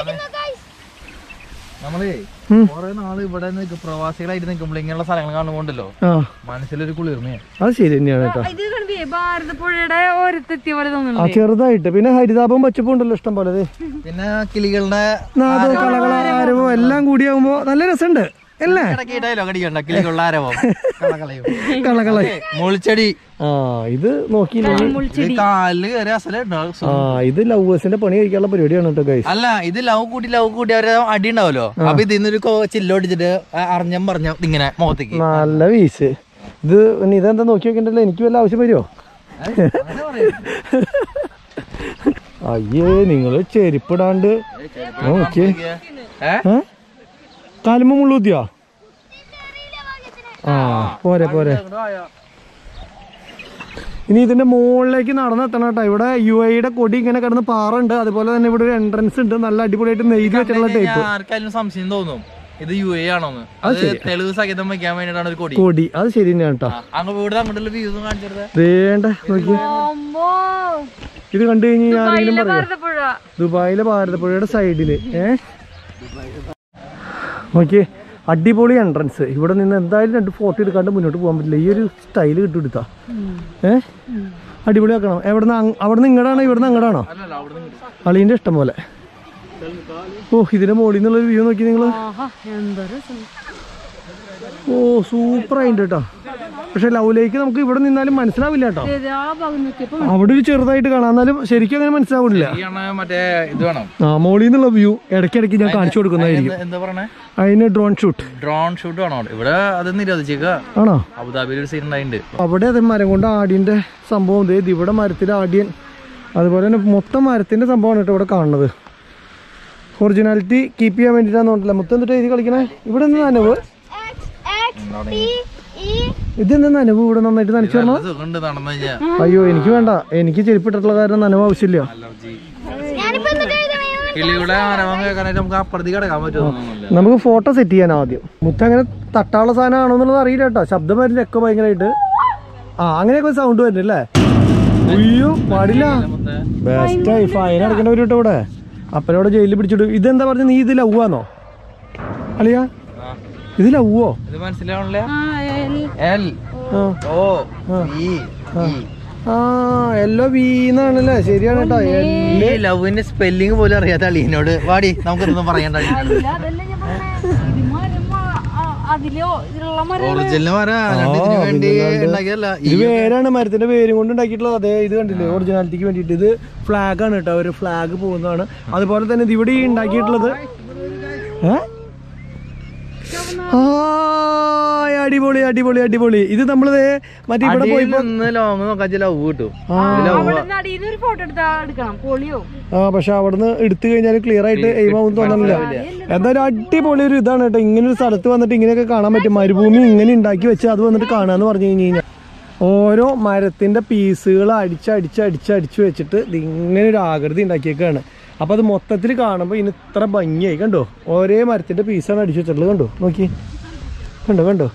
നമ്മളേ കുറെ നാള് ഇവിടെ പ്രവാസികളായിട്ട് നിൽക്കുമ്പോൾ ഇങ്ങനെയുള്ള സ്ഥലങ്ങൾ കാണുമ്പോണ്ടല്ലോ മനസ്സിലൊരു കുളിർമയാണ്. അത് ശരി തന്നെയാണ് കേട്ടോ. ചെറുതായിട്ട് പിന്നെ ഹരിതാപവും പച്ചപ്പും ഉണ്ടല്ലോ ഇഷ്ടം പോലെ. പിന്നെ കിളികളുടെ കളകളാരവോ എല്ലാം കൂടിയാകുമ്പോ നല്ല രസമുണ്ട് അല്ലേ. മുൾച്ചെടി ഇത് നോക്കിയില്ലേ. കാലില് കയറി ഇത് ലവേഴ്സിന്റെ പണി കഴിക്കാനുള്ള പരിപാടിയാണ് കേട്ടോ ഗൈസ്. അല്ല ഇത് ലവ് കൂട്ടി അവരെ അടി ഉണ്ടാവല്ലോ. അപ്പൊ ഇതിന്നൊരു ചില്ലോടിച്ചിട്ട് അറിഞ്ഞം പറഞ്ഞ ഇങ്ങനെ മുഖത്തേക്ക് നല്ല വീസ്. ഇത് ഇതെന്താ നോക്കി വെക്കണ്ടല്ലോ. എനിക്ക് വല്ല ആവശ്യം വരുമോ? അയ്യേ നിങ്ങള് ചെരുപ്പിടാണ്ട് നോക്കിയേ. കാലുമ്പോ മുള്ളൂത്തിയോ? പോരെ പോരെ. ഇനി ഇതിന്റെ മുകളിലേക്ക് നടന്നെത്തണം കേട്ടോ. ഇവിടെ UAE കൊടി ഇങ്ങനെ കിടന്ന് പാറുണ്ട്. അതുപോലെ തന്നെ ഇവിടെ ഒരു എൻട്രൻസ് ഉണ്ട്. നല്ല അടിപൊളിയായിട്ട് നെയ്ത് വെച്ചിട്ടുള്ള ടൈപ്പ്. ആർക്കായാലും സംശയം തോന്നും ഇത് UAE ആണോന്ന്. തെളിവ് സഹിതം വെക്കാൻ വേണ്ടിട്ടാണ് ഒരു കൊടി. അത് ശരി തന്നെയാണ് കേട്ടോ. അങ്ങോട്ടുള്ള വ്യൂസും കാണിച്ചത് വേണ്ട നോക്കി. ഇത് കണ്ടു കഴിഞ്ഞാൽ ആരെങ്കിലും പറയാം ദുബായിലെ ഭാരതപ്പുഴയുടെ സൈഡില്. നോക്കിയേ അടിപൊളി എൻട്രൻസ്. ഇവിടെ നിന്ന് എന്തായാലും 2 ഫോട്ടോ എടുക്കാണ്ട് മുന്നോട്ട് പോകാൻ പറ്റില്ല. ഈ ഒരു സ്റ്റൈല് കിട്ടുമെടുത്താ. അടിപൊളിയാക്കണം. അവിടെ നിന്ന് ഇങ്ങടാണോ ഇവിടുന്ന് അങ്ങടാണോ? അളീന്റെ ഇഷ്ടം പോലെ. ഇതിന്റെ മുകളിൽ നിന്നുള്ള വ്യൂ നോക്കി നിങ്ങള്. സൂപ്പറായിട്ട് കേട്ടോ. പക്ഷെ ലവിലേക്ക് നമുക്ക് ഇവിടെ നിന്നാലും മനസ്സിലാവില്ല കേട്ടോ. അവിടെ ഒരു ചെറുതായിട്ട് കാണാം. എന്നാലും ശരിക്കും അങ്ങനെ മനസ്സിലാവില്ല. മോളിൽ നിന്നുള്ള വ്യൂ ഇടയ്ക്കിടയ്ക്ക് ഞാൻ കാണിച്ചു കൊടുക്കുന്നതായിരിക്കും. അതിന് ഡ്രോൺ ഷൂട്ട് ആണോ ഇവിടെ? അത് ആണോ? അബുദാബിയിൽ ഒരു സീൻ ഉണ്ടായിട്ടുണ്ട്. അവിടെ അത് മരം കൊണ്ട് ആടിയന്റെ സംഭവം. ഇവിടെ മരത്തിലെ ആടിയൻ. അതുപോലെ തന്നെ മൊത്തം മരത്തിന്റെ സംഭവമാണ് കേട്ടോ ഇവിടെ കാണുന്നത്. ഒറിജിനാലിറ്റി കീപ്പ് ചെയ്യാൻ വേണ്ടിയിട്ടാന്ന് പറഞ്ഞില്ല. മൊത്തം എന്നിട്ട് എഴുതി കളിക്കണേ. ഇവിടെ നിന്ന് നനവ്. ഇതെന്താ നനവ്? ഇവിടെ നന്നായിട്ട് നനച്ചു തരണോ? അയ്യോ എനിക്ക് വേണ്ട. എനിക്ക് ചെരുപ്പിട്ടിട്ടുള്ള കാരണം നനവ് ആവശ്യമില്ല. നമുക്ക് ഫോട്ടോ സെറ്റ് ചെയ്യാൻ ആദ്യം. മുത്ത അങ്ങനെ തട്ടാനുള്ള സാധനം ആണോ എന്നുള്ളത് അറിയില്ല കേട്ടോ. ശബ്ദം വരില്ല ഒക്കെ ഭയങ്കരമായിട്ട്. അങ്ങനെയൊക്കെ സൗണ്ട് വരുന്നില്ലേ? അയ്യോ പാടില്ല. ബെസ്റ്റായി. ഫൈൻ അടക്കേണ്ടവർ കേട്ടോ ഇവിടെ. അപ്പനോട് ജയിലിൽ പിടിച്ചിട്ട്. ഇതെന്താ പറഞ്ഞ നീ ഇത് ലവാന്നോ അളിയാ? ഇത് ലവ്വോ? ഇത് മനസ്സിലാവണില്ല. എല്ലോ വീന്നാണല്ലേ? ശരിയാണ് കേട്ടോ. ലവിന്റെ സ്പെല്ലിങ് പോലും അറിയാത്ത അളിയനോട് വാടി നമുക്കൊന്നും പറയണ്ട. ഒറിജിനൽ വേണ്ടി ഉണ്ടാക്കിയതല്ല. ഇത് പേരാണ്, മരത്തിന്റെ പേരും കൊണ്ട് ഉണ്ടാക്കിയിട്ടുള്ളത്. അതേ ഇത് കണ്ടില്ലേ, ഒറിജിനാലിറ്റിക്ക് വേണ്ടിയിട്ട്. ഇത് ഫ്ലാഗ് ആണ് കേട്ടോ, ഒരു ഫ്ലാഗ് പോകുന്നതാണ്. അതുപോലെ തന്നെ ഇത് ഇവിടെ ഉണ്ടാക്കിയിട്ടുള്ളത്. അടിപൊളി അടിപൊളി അടിപൊളി. ഇത് നമ്മള് മറ്റേ ഇവിടെ പോയിപ്പോ പക്ഷെ അവിടുന്ന് എടുത്തു കഴിഞ്ഞാൽ ക്ലിയർ ആയിട്ട് എയിമാവും തോന്നുന്നില്ല. എന്തായാലും അടിപൊളി ഒരു ഇതാണ് കേട്ടോ. ഇങ്ങനെ ഒരു സ്ഥലത്ത് വന്നിട്ട് ഇങ്ങനെയൊക്കെ കാണാൻ പറ്റും. മരുഭൂമി ഇങ്ങനെ ഉണ്ടാക്കി വെച്ച് അത് വന്നിട്ട് കാണാന്ന് പറഞ്ഞു കഴിഞ്ഞാൽ ഓരോ മരത്തിന്റെ പീസുകൾ അടിച്ച് വെച്ചിട്ട് ഇങ്ങനെ ഒരു ആകൃതി ഉണ്ടാക്കിയേക്കാണ്. അപ്പൊ അത് മൊത്തത്തിൽ കാണുമ്പോ ഇനി ഇത്ര ഭംഗിയായി. കണ്ടോ, ഒരേ മരത്തിന്റെ പീസാണ് അടിച്ചു വെച്ചിട്ടുള്ളത്. കണ്ടോ, നോക്കി, കണ്ടോ.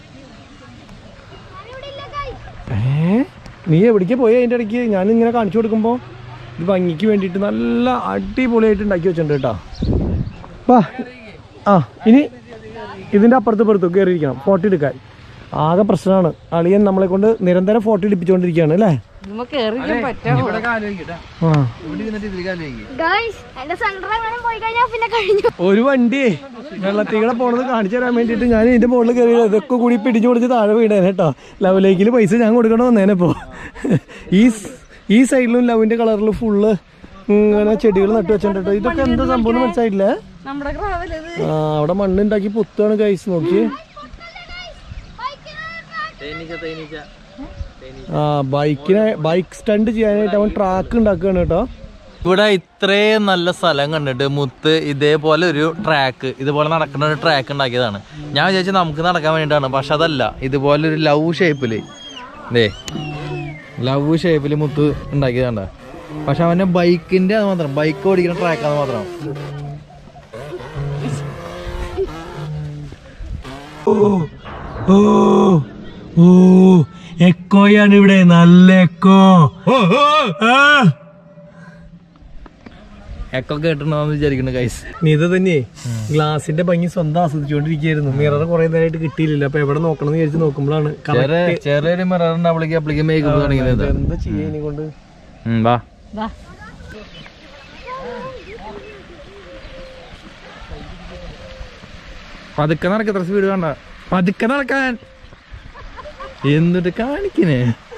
നീ എവിടേക്ക് പോയി അതിന്റെ ഇടയ്ക്ക്? ഞാനിങ്ങനെ കാണിച്ചു കൊടുക്കുമ്പോ ഇത് ഭംഗിക്ക് വേണ്ടിയിട്ട് നല്ല അടിപൊളിയായിട്ട് ഉണ്ടാക്കി വെച്ചിട്ടുണ്ട് കേട്ടോ. ഇനി ഇതിന്റെ അപ്പുറത്ത് കയറിയിരിക്കണം ഫോട്ടോ എടുക്കാൻ. ആകെ പ്രശ്നമാണ്. അളിയൻ നമ്മളെ കൊണ്ട് നിരന്തരം ഫോട്ടോ എടുപ്പിച്ചുകൊണ്ടിരിക്കുകയാണ് അല്ലേ? ഒരു വണ്ടി വെള്ളത്തികൂടെ പോണത് കാണിച്ചു തരാൻ വേണ്ടിട്ട് ഞാൻ ഇതിന്റെ മുകളിൽ കയറി ഇതൊക്കെ കൂടി പിടിച്ചു കൊടുത്ത് താഴെ വീണേനെ കേട്ടോ. ലവ് ലേക്കിൽ പൈസ ഞാൻ കൊടുക്കണം വന്നേനെപ്പോ. ഈ സൈഡിലും ലവിന്റെ കളറിൽ ഫുള്ള് ഇങ്ങനെ ചെടികൾ നട്ടു വെച്ചിട്ടുണ്ട്. ഇതൊക്കെ എന്താ സംഭവം മനസ്സിലായില്ലേ? അവിടെ മണ്ണുണ്ടാക്കി പുത്താണ് ഗൈസ്. നോക്കി, ബൈക്ക് സ്റ്റണ്ട് ചെയ്യാനായിട്ട് അവൻ ട്രാക്ക് ഉണ്ടാക്കുകയാണ് കേട്ടോ. ഇവിടെ ഇത്രയും നല്ല സ്ഥലം കണ്ടിട്ട് മുത്ത് ഇതേപോലെ ഒരു ട്രാക്ക്, ഇതുപോലെ നടക്കുന്ന ഒരു ട്രാക്ക് ഉണ്ടാക്കിയതാണ്. ഞാൻ വിചാരിച്ചു നമുക്ക് നടക്കാൻ വേണ്ടിയിട്ടാണ്, പക്ഷെ അതല്ല. ഇതുപോലെ ഒരു ലവ് ഷേപ്പില് മുത്ത് ഉണ്ടാക്കിയതാണ്. പക്ഷെ അവന്റെ ബൈക്കിന്റെ അത് മാത്രം, ബൈക്ക് ഓടിക്കുന്ന ട്രാക്കാന്ന് മാത്രം. എക്കോയാണ് ഇവിടെ, നല്ല എക്കോ. എക്കോ കേട്ടിട്ടുണ്ടോന്ന് വിചാരിക്കുന്നു ഗൈസ്. നീത തന്നെ ഗ്ലാസിന്റെ ഭംഗി സ്വന്തം ആസ്വദിച്ചുകൊണ്ടിരിക്കുകയായിരുന്നു. മിറർ കുറെ നേരമായിട്ട് കിട്ടിയില്ല. അപ്പൊ എവിടെ നോക്കണം എന്ന് വിചാരിച്ച് നോക്കുമ്പോഴാണ് ചെറിയൊരു മിററിന്റെ അപ്ലിക്കേഷൻ മേക്കപ്പ് തുടങ്ങിയത്. എന്താ ചെയ്യാ ഇനി കൊണ്ട്? പതുക്കെ നടക്ക, എത്ര സ്പീഡ് വേണ്ട, പതുക്കെ നടക്കാൻ. എന്നിട്ട് കാണിക്കണേ.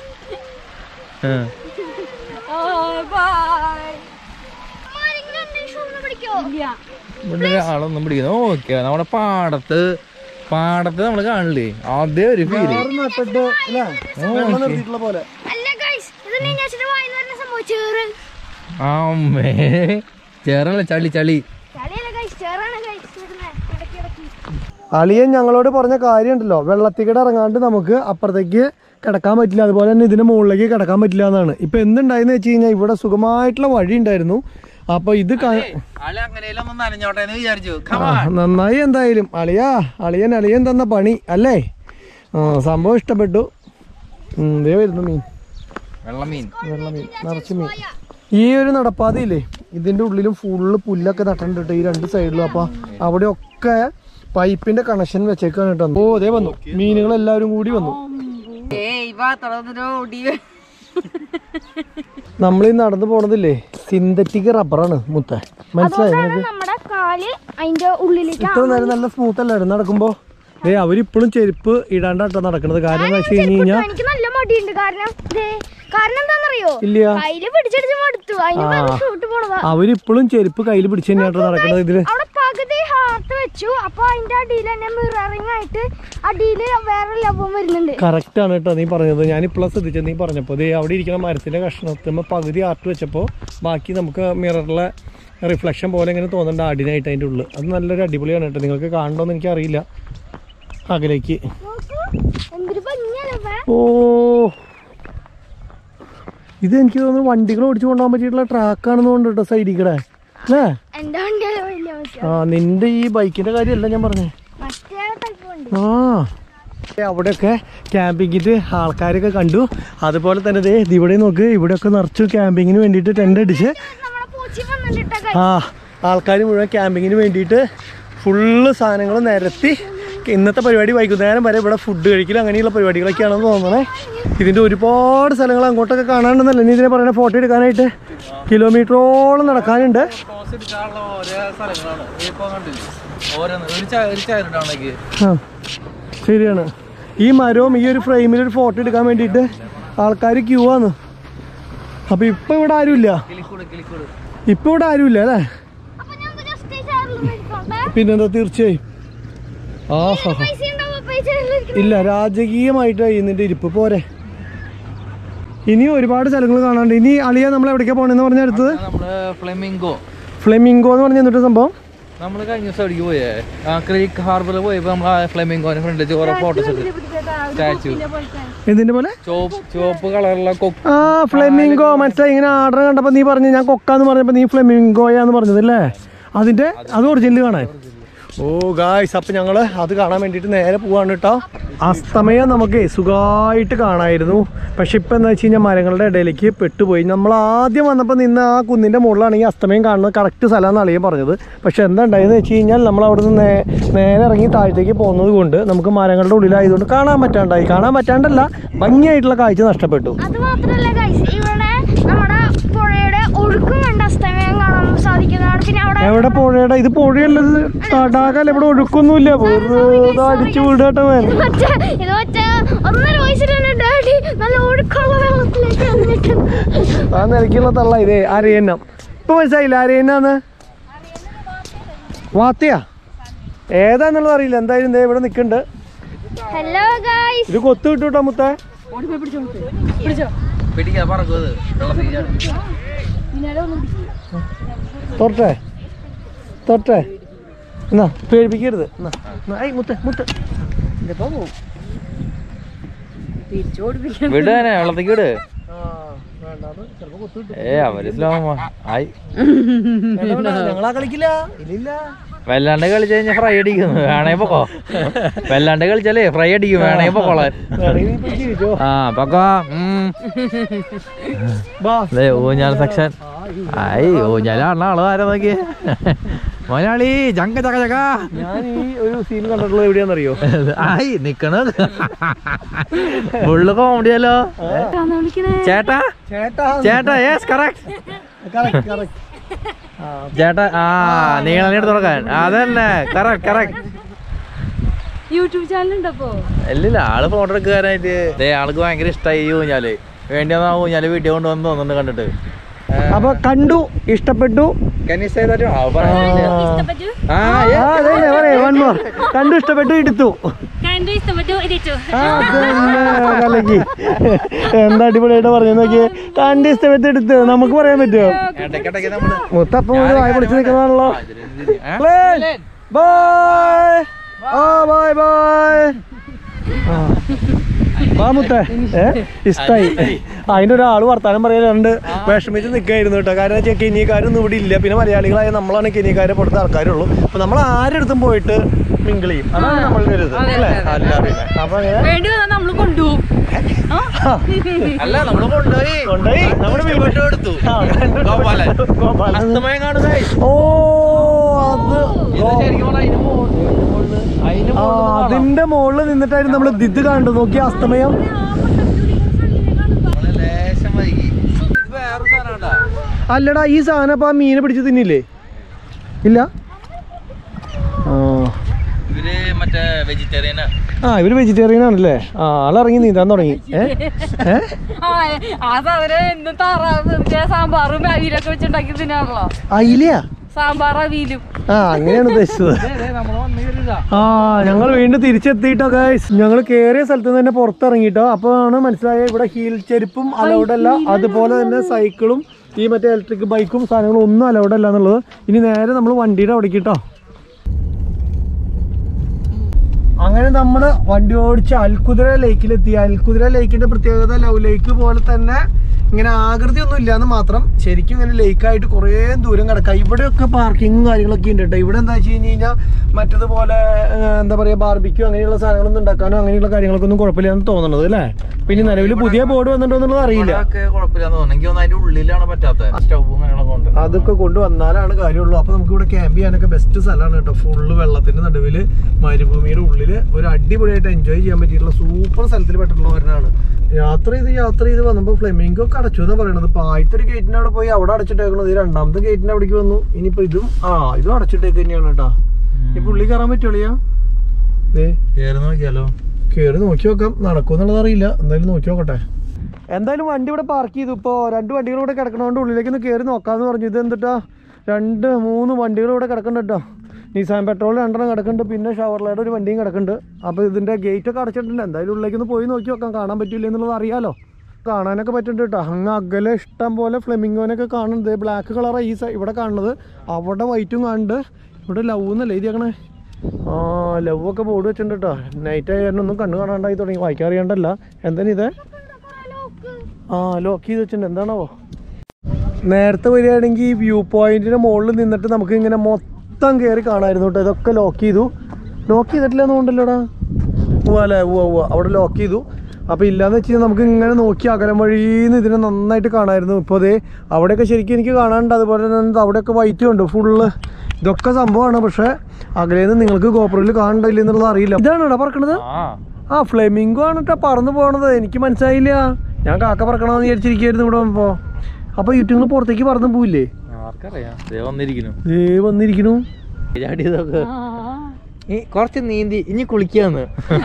ആളൊന്നും പിടിക്കുന്നു. ഓക്കെ, നമ്മുടെ പാടത്ത് നമ്മള് കാണില്ലേ, അതേ ഒരു ഫീല്. അമ്മേ, ചേറല്ല, ചളി. അളിയൻ ഞങ്ങളോട് പറഞ്ഞ കാര്യം ഉണ്ടല്ലോ, വെള്ളത്തിക്കട ഇറങ്ങാണ്ട് നമുക്ക് അപ്പുറത്തേക്ക് കിടക്കാൻ പറ്റില്ല, അതുപോലെ തന്നെ ഇതിന്റെ മുകളിലേക്ക് കിടക്കാൻ പറ്റില്ല എന്നാണ്. ഇപ്പൊ എന്തുണ്ടായെന്ന് വെച്ച് കഴിഞ്ഞാൽ ഇവിടെ സുഖമായിട്ടുള്ള വഴി ഉണ്ടായിരുന്നു. അപ്പൊ ഇത് നന്നായി. എന്തായാലും അളിയൻ തന്ന പണി അല്ലേ? സംഭവം ഇഷ്ടപ്പെട്ടു. ദേ വരുന്നു മീൻ, വെള്ളമീൻ നിറച്ച് മീൻ. ഈ ഒരു നടപ്പാതയില്ലേ, ഇതിന്റെ ഉള്ളിലും ഫുള്ള് പുല്ലൊക്കെ നട്ടിട്ടുണ്ട് ഈ രണ്ട് സൈഡിലും. അപ്പൊ അവിടെ ഒക്കെ പൈപ്പിന്റെ കണക്ഷൻ വെച്ചേക്കാണ് കേട്ടോ. ഓ അതേ വന്നു, മീനുകൾ എല്ലാവരും കൂടി വന്നു. നമ്മളീ നടന്നു പോണതില്ലേ, സിന്തറ്റിക് റബ്ബറാണ് മുത്ത, മനസ്സിലായോ? ഇത്ര നേരം നല്ല സ്മൂത്ത് അല്ലായിരുന്നു നടക്കുമ്പോ. അവരിപ്പോഴും ചെരുപ്പ് ഇടാണ്ടാട്ടോ നടക്കണത്. കാരണം എന്താ വെച്ച് കഴിഞ്ഞ് കഴിഞ്ഞാൽ അവരിപ്പോഴും ചെരുപ്പ് കയ്യിൽ പിടിച്ച് തന്നെയാട്ടോ നടക്കണത്. ഇതില് കറക്റ്റ് ആണ് കേട്ടോ നീ പറഞ്ഞത്. ഞാനിപ്പോഴാണ് ശ്രദ്ധിച്ചത് നീ പറഞ്ഞപ്പോ. അവിടെ ഇരിക്കുന്ന മരത്തിന്റെ കഷ്ണത്തുമ്പോ പകുതി ആർട്ട് വെച്ചപ്പോ ബാക്കി നമുക്ക് മിററിലെ റിഫ്ലക്ഷൻ പോലെ ഇങ്ങനെ തോന്നുന്നുണ്ട് ആടിനായിട്ട് അതിന്റെ ഉള്ളിൽ. അത് നല്ലൊരു അടിപൊളിയാണ് കേട്ടോ. നിങ്ങൾക്ക് കാണണ്ടോന്ന് എനിക്ക് അറിയില്ല അകലേക്ക്. ഓ, ഇത് എനിക്ക് തോന്നുന്നു വണ്ടികൾ ഓടിച്ചു കൊണ്ടുപോകാൻ പറ്റിയിട്ടുള്ള ട്രാക്കാണെന്ന് തോന്നുന്നു കേട്ടോ സൈഡിൽ കൂടെ അല്ലേ? നിന്റെ ഈ ബൈക്കിന്റെ കാര്യമല്ല ഞാൻ പറഞ്ഞേ. അവിടെയൊക്കെ ക്യാമ്പിങ്ങിട്ട് ആൾക്കാരൊക്കെ കണ്ടു. അതുപോലെ തന്നെ ഇവിടെ നോക്ക്, ഇവിടെയൊക്കെ നിറച്ചു ക്യാമ്പിങ്ങിന് വേണ്ടിയിട്ട് ടെന്റ് അടിച്ച് ആൾക്കാർ മുഴുവൻ ക്യാമ്പിങ്ങിന് വേണ്ടിയിട്ട് ഫുള്ള് സാധനങ്ങൾ നിരത്തി ഇന്നത്തെ പരിപാടി വൈകുന്നേരം വരെ ഇവിടെ ഫുഡ് കഴിക്കൽ അങ്ങനെയുള്ള പരിപാടികളൊക്കെയാണെന്ന് തോന്നണേ. ഇതിൻ്റെ ഒരുപാട് സ്ഥലങ്ങൾ അങ്ങോട്ടൊക്കെ കാണാണ്ടെന്നല്ല ഇനി ഇതിനെ പറയുന്ന ഫോട്ടോ എടുക്കാനായിട്ട് കിലോമീറ്ററോളം നടക്കാനുണ്ട്. ശരിയാണ്. ഈ മരവും ഈ ഒരു ഫ്രെയിമിൽ ഒരു ഫോട്ടോ എടുക്കാൻ വേണ്ടിയിട്ട് ആൾക്കാർ ക്യൂ ആണ്. അപ്പൊ ഇപ്പൊ ഇവിടെ ആരുമില്ല, ഇപ്പൊ ഇവിടെ ആരുമില്ല അല്ലേ? പിന്നെന്താ, തീർച്ചയായും. ആഹാ ഇല്ല, രാജകീയമായിട്ട് ഇതിന്റെ ഇരിപ്പ് പോരെ. ഇനിയും ഒരുപാട് സ്ഥലങ്ങൾ കാണാണ്ട്. ഇനി അളിയ നമ്മൾ എവിടേക്കാ പോണെന്ന് പറഞ്ഞ അടുത്തത്? ഫ്ലെമിംഗോ എന്ന് പറഞ്ഞ എന്നിട്ട് സംഭവം നമ്മള് കഴിഞ്ഞ ദിവസം അടിക്ക് പോയേ ക്രീക്ക് ഹാർബറിൽ പോയപ്പോ നമ്മൾ ഫ്ലെമിംഗോനെ ഫ്രണ്ടിൽ കുറെ ഫോട്ടോസ് എടുത്തു. സ്റ്റാച്ചു എന്തിന്റെ പോലെ ചുവപ്പ് കളറുള്ള ആ ഫ്ലെമിംഗോ മനസ്സിലായി. ഇങ്ങനെ ആർഡർ കണ്ടപ്പോ നീ പറഞ്ഞു ഞാൻ കൊക്കാന്ന് പറഞ്ഞപ്പോ നീ ഫ്ലെമിംഗോയാന്ന് പറഞ്ഞത് അല്ലേ? അതിന്റെ അത് ഒറിജിനൽ കാണാൻ. ഓ ഗായ്സ്, അപ്പൊ ഞങ്ങള് അത് കാണാൻ വേണ്ടിട്ട് നേരെ പോവാണ് കേട്ടോ. അസ്തമയം നമുക്ക് സുഖമായിട്ട് കാണായിരുന്നു. പക്ഷെ ഇപ്പൊ എന്താ വെച്ച് കഴിഞ്ഞാൽ മരങ്ങളുടെ ഇടയിലേക്ക് പെട്ടുപോയി. നമ്മൾ ആദ്യം വന്നപ്പോൾ നിന്ന് ആ കുന്നിന്റെ മുകളിലാണെങ്കിൽ അസ്തമയം കാണുന്നത് കറക്റ്റ് സ്ഥലമാണെന്ന് അളിയൻ പറഞ്ഞത്. പക്ഷെ എന്താ ഉണ്ടായെന്ന് വെച്ച് കഴിഞ്ഞാൽ നമ്മൾ അവിടെ നിന്ന് നേരെ ഇറങ്ങി താഴത്തേക്ക് പോകുന്നത് കൊണ്ട് നമുക്ക് മരങ്ങളുടെ ഉള്ളിലായതുകൊണ്ട് കാണാൻ പറ്റാണ്ടല്ല, ഭംഗിയായിട്ടുള്ള കാഴ്ച നഷ്ടപ്പെട്ടു. അത് മാത്രല്ല ഗൈസ്, ഇവിടെ നമ്മുടെ പുഴയുടെ ഒഴുക്കും കണ്ട അസ്തമയം കാണാൻ സാധിക്കുന്നതാണ്. പിന്നെ അവിടെ എവിടെ പുഴയുടെ? ഇത് പുഴയല്ലത്, തടാകല്ല. ഇവിടെ ഒഴുക്കൊന്നുമില്ല, വെറുതെ അടിച്ചു വിടട്ടെ. ഇത് മറ്റേ 1.5 വയസ്സിലെ ഡാഡി നല്ല ഒഴുക്കുള്ള വെള്ളത്തിലേക്ക് വന്നിട്ട് ആ നിലയ്ക്കുള്ള തള്ള. ഇതേ അരയന്നം. ഇപ്പൊ മനസ്സിലായില്ല അരയന്നാന്ന്? വാത്തയാ ഏതാന്നുള്ളത് അറിയില്ല. എന്തായാലും ഇതേ ഇവിടെ നിൽക്കുന്നുണ്ട്. ഹലോ ഗൈസ്, ഇത് കൊത്തു കിട്ടൂട്ടോ മുത്തേ. തൊട്ടേ എന്നാ പേടിപ്പിക്കരുത്. വിടാനെ വെള്ളത്തേക്ക് വിട്. ഞങ്ങളാ കളിക്കില്ല. ഇല്ല, വല്ലാണ്ട് കളിച്ചു കഴിഞ്ഞാൽ ഫ്രൈ അടിക്കുന്നു. വേണേ പൊക്കോ. വല്ലാണ്ട് കളിച്ചാലേ ഫ്രൈ അടിക്കും. വേണേ പൊക്കോളാൻ. ആ പൊക്കോ. ഊഞ്ഞാൽ സെക്ഷൻ. ആയി ഊഞ്ഞാലാണല്ലോ ആള് ആരാ നോക്കിയേ. മലയാളി ചങ്ക ചക്ക ചക്ക. ഞാൻ ഈ ഒരു സീൻ കണ്ടിട്ടുള്ളത് എവിടെയാണെന്നറിയോ? ആയി നിക്കണത് ഫുള്ള് കോമഡിയല്ലോ. ചേട്ടാ ചേട്ടാ യെസ് കറക്റ്റ് ചേട്ടാ. ആ നീളനെടുത്ത് തുടക്കാൻ അതന്നെ കറക്റ്റ്. YouTube channel ഉണ്ടപ്പോ? ഇല്ലില്ല, ആള് ഫോട്ടോ എടുക്കാനായിട്ട് ആൾക്ക് ഭയങ്കര ഇഷ്ടമായി ഊഞ്ഞാല്. വേണ്ടിയാ ഊഞ്ഞാല് വീട്ടിൽ കൊണ്ടുവന്ന് തോന്നുന്നുണ്ട് കണ്ടിട്ട്. അപ്പൊ കണ്ടു, ഇഷ്ടപ്പെട്ടു. കണ്ടു ഇഷ്ടപ്പെട്ടു എടുത്തു. എന്താ അടിപൊളിയായിട്ട് പറഞ്ഞു നോക്കിയേ. കണ്ട് ഇഷ്ടപ്പെട്ട് എടുത്ത് നമുക്ക് പറയാൻ പറ്റുമോ? മുത്തപ്പം ഒരു വായ പൊളിച്ച് നിൽക്കുന്നതാണല്ലോ. Bye bye bye. മുത്തേ ഇഷ്ടായി. അതിന്റെ ഒരാള് വർത്താനം പറയാനുണ്ട്. വിഷമിച്ച് നിൽക്കായിരുന്നു കേട്ടോ. കാരണം വെച്ചാൽ കെനിയക്കാരൊന്നും ഇവിടെ ഇല്ല. പിന്നെ മലയാളികളായ നമ്മളാണ് കെനിയക്കാരെ പുറത്ത് ആൾക്കാരുള്ളൂ. അപ്പൊ നമ്മൾ ആരെടുത്തും പോയിട്ട് മിങ്കിൾ ചെയ്യും. അതാണ് നമ്മളുടെ ഒരു ഇത് അല്ലേ? അല്ല പിന്നെ അപ്പൊ ഓ അത് അതിന്റെ മുകളിൽ നിന്നിട്ടായിരുന്നു നമ്മൾ ഇത് കണ്ടു. നോക്കി അസ്തമയം. അല്ലടാ ഈ സാധനം അപ്പൊ ആ മീനെ പിടിച്ച് തിന്നില്ലേ? ഇല്ല. ഇവര് വെജിറ്റേറിയൻ ആണല്ലേ? ആളിറങ്ങി നീന്താൻ തുടങ്ങി. സാമ്പാറും അവിയിലൊക്കെ വെച്ചുണ്ടാക്കി തിന്നാണല്ലോ. അയിലയാ? സാമ്പാർ അവിയിലും. അങ്ങനെയാണ് ഉദ്ദേശിച്ചത്. ഞങ്ങൾ വീണ്ടും തിരിച്ചെത്തിയിട്ടോ ഗൈസ്. ഞങ്ങൾ കേറിയ സ്ഥലത്ത് നിന്ന് തന്നെ പുറത്തിറങ്ങിട്ടോ. അപ്പോഴാണ് മനസ്സിലായത് ഇവിടെ ഹീൽ ചെരുപ്പും അലൗഡല്ല, അതുപോലെ തന്നെ സൈക്കിളും ഈ മറ്റേ ഇലക്ട്രിക് ബൈക്കും സാധനങ്ങളും ഒന്നും അലൗഡല്ല എന്നുള്ളത്. ഇനി നേരെ നമ്മൾ വണ്ടിയുടെ അവിടേക്ക് കേട്ടോ. അങ്ങനെ നമ്മള് വണ്ടി ഓടിച്ച് അൽക്കുതിര ലേക്കിലെത്തി. അൽക്കുതിര ലേക്കിന്റെ പ്രത്യേകത ലവ് ലേക്ക് പോലെ തന്നെ ഇങ്ങനെ ആകൃതി ഒന്നും ഇല്ലാന്ന് മാത്രം. ശരിക്കും ഇങ്ങനെ ലേക്കായിട്ട് കുറേ ദൂരം കിടക്കാം. ഇവിടെയൊക്കെ പാർക്കിങ്ങും കാര്യങ്ങളൊക്കെ ഉണ്ട് കേട്ടോ. ഇവിടെ എന്താ വെച്ച് കഴിഞ്ഞ് കഴിഞ്ഞാൽ മറ്റതുപോലെ എന്താ പറയുക ബാർബിക്യൂ അങ്ങനെയുള്ള സാധനങ്ങളൊന്നും ഉണ്ടാക്കാനോ അങ്ങനെയുള്ള കാര്യങ്ങൾക്കൊന്നും കുഴപ്പമില്ലാന്ന് തോന്നുന്നത് അല്ലേ. പിന്നെ നിലവിൽ പുതിയ ബോർഡ് വന്നിട്ടുണ്ടോ എന്നുള്ളത് അറിയില്ല. അതൊക്കെ കൊണ്ടുവന്നാലാണ് കാര്യമുള്ളൂ. അപ്പൊ നമുക്ക് ഇവിടെ ക്യാമ്പ് ചെയ്യാനൊക്കെ ബെസ്റ്റ് സ്ഥലമാണ് കേട്ടോ. ഫുള്ള് വെള്ളത്തിന്റെ നടുവില് മരുഭൂമിയുടെ ഉള്ളില് ഒരു അടിപൊളിയായിട്ട് എൻജോയ് ചെയ്യാൻ പറ്റിയിട്ടുള്ള സൂപ്പർ സ്ഥലത്തിൽ പെട്ടിട്ടുള്ളവരാണ്. യാത്ര ചെയ്ത് വന്നപ്പോ ഫ്ലെമിംഗോ ഒക്കെ അടച്ചു എന്നാ പറയണത്. ഇപ്പൊ ആദ്യത്തെ ഒരു ഗേറ്റിന് അവിടെ പോയി അവിടെ അടച്ചിട്ടേക്കണത്. രണ്ടാമത്തെ ഗേറ്റിന് അവിടേക്ക് വന്നു. ഇനിയിപ്പോ ഇതും ഇതും അടച്ചിട്ടേക്ക് തന്നെയാണ് കേട്ടോ. ഈ പുള്ളി കയറാൻ പറ്റുള്ളിയാ നോക്കിയാലോ? കേറി നോക്കി നോക്കാം. നടക്കുമെന്നുള്ളത് അറിയില്ല. എന്തായാലും നോക്കി നോക്കട്ടെ. എന്തായാലും വണ്ടി ഇവിടെ പാർക്ക് ചെയ്തു. ഇപ്പോൾ 2 വണ്ടികൾ ഇവിടെ കിടക്കണോണ്ട് ഉള്ളിലേക്ക് ഒന്ന് കയറി നോക്കാന്ന് പറഞ്ഞു. ഇത് എന്തിട്ടാ 2-3 വണ്ടികൾ ഇവിടെ കിടക്കുന്നുണ്ട് കേട്ടോ. നിസാൻ പെട്രോൾ 2 കിടക്കുന്നുണ്ട്. പിന്നെ ഷവർലയുടെ ഒരു വണ്ടിയും കിടക്കുന്നുണ്ട്. അപ്പോൾ ഇതിൻ്റെ ഗേറ്റ് ഒക്കെ അടച്ചിട്ടുണ്ട്. എന്തായാലും ഉള്ളിലേക്ക് ഒന്ന് പോയി നോക്കി നോക്കാം. കാണാൻ പറ്റില്ല എന്നുള്ളത് അറിയാലോ. കാണാനൊക്കെ പറ്റുന്നുണ്ട് കേട്ടോ. അങ്ങ് അകലെ ഇഷ്ടം പോലെ ഫ്ലെമിംഗോനൊക്കെ കാണുന്നുണ്ട്. ബ്ലാക്ക് കളറാണ് ഇവിടെ കാണുന്നത്. അവിടെ വൈറ്റും കാണുന്നുണ്ട്. ഇവിടെ ലവ് എന്നല്ലേ എഴുതിയേക്കണേ. ലവ് ഒക്കെ ബോർഡ് വെച്ചിട്ടുണ്ട് കേട്ടോ. നൈറ്റ് ആയാലും ഒന്നും കണ്ണു കാണാണ്ടായി തുടങ്ങി. വായിക്കാൻ അറിയാണ്ടല്ല. എന്താണ് ഇത്? ലോക്ക് ചെയ്ത് വെച്ചിട്ടുണ്ട്. എന്താണോ നേരത്തെ വരികയാണെങ്കിൽ വ്യൂ പോയിന്റിന്റെ മുകളിൽ നിന്നിട്ട് നമുക്ക് ഇങ്ങനെ മൊത്തം കയറി കാണാമായിരുന്നു കേട്ടോ. ഇതൊക്കെ ലോക്ക് ചെയ്തിട്ടില്ല എന്നുകൊണ്ടല്ലോടാ. അല്ലേ അവിടെ ലോക്ക് ചെയ്തു. അപ്പോൾ ഇല്ലാന്ന് വെച്ച് കഴിഞ്ഞാൽ നമുക്ക് ഇങ്ങനെ നോക്കി അകലം വഴിന്ന് ഇതിനെ നന്നായിട്ട് കാണാമായിരുന്നു. ഇപ്പോൾ അതേ അവിടെയൊക്കെ ശരിക്കും എനിക്ക് കാണാനുണ്ട്. അതുപോലെ തന്നെ അവിടെയൊക്കെ വൈറ്റും ഉണ്ട് ഫുള്ള്. ഇതൊക്കെ സംഭവമാണ്. പക്ഷെ അകലേന്ന് നിങ്ങൾക്ക് ഗോപ്രോയിൽ കാണണ്ടില്ല എന്നുള്ളത് അറിയില്ല. ഇതാണ് ഇവിടെ പറക്കണത്. ഫ്ലെമിംഗോ ആണ് കേട്ടോ പറന്ന് പോകണത്. എനിക്ക് മനസ്സിലായില്ല. ഞാൻ കാക്ക പറക്കണമെന്ന് വിചാരിച്ചിരിക്കുകയായിരുന്നു ഇവിടെ വന്നപ്പോൾ. അപ്പോൾ യൂട്യൂബിൽ പുറത്തേക്ക് പറന്ന് പോവില്ലേ? വന്നിരിക്കുന്നു. കുറച്ച് നീന്തി ഇനി കുളിക്കാന്ന്.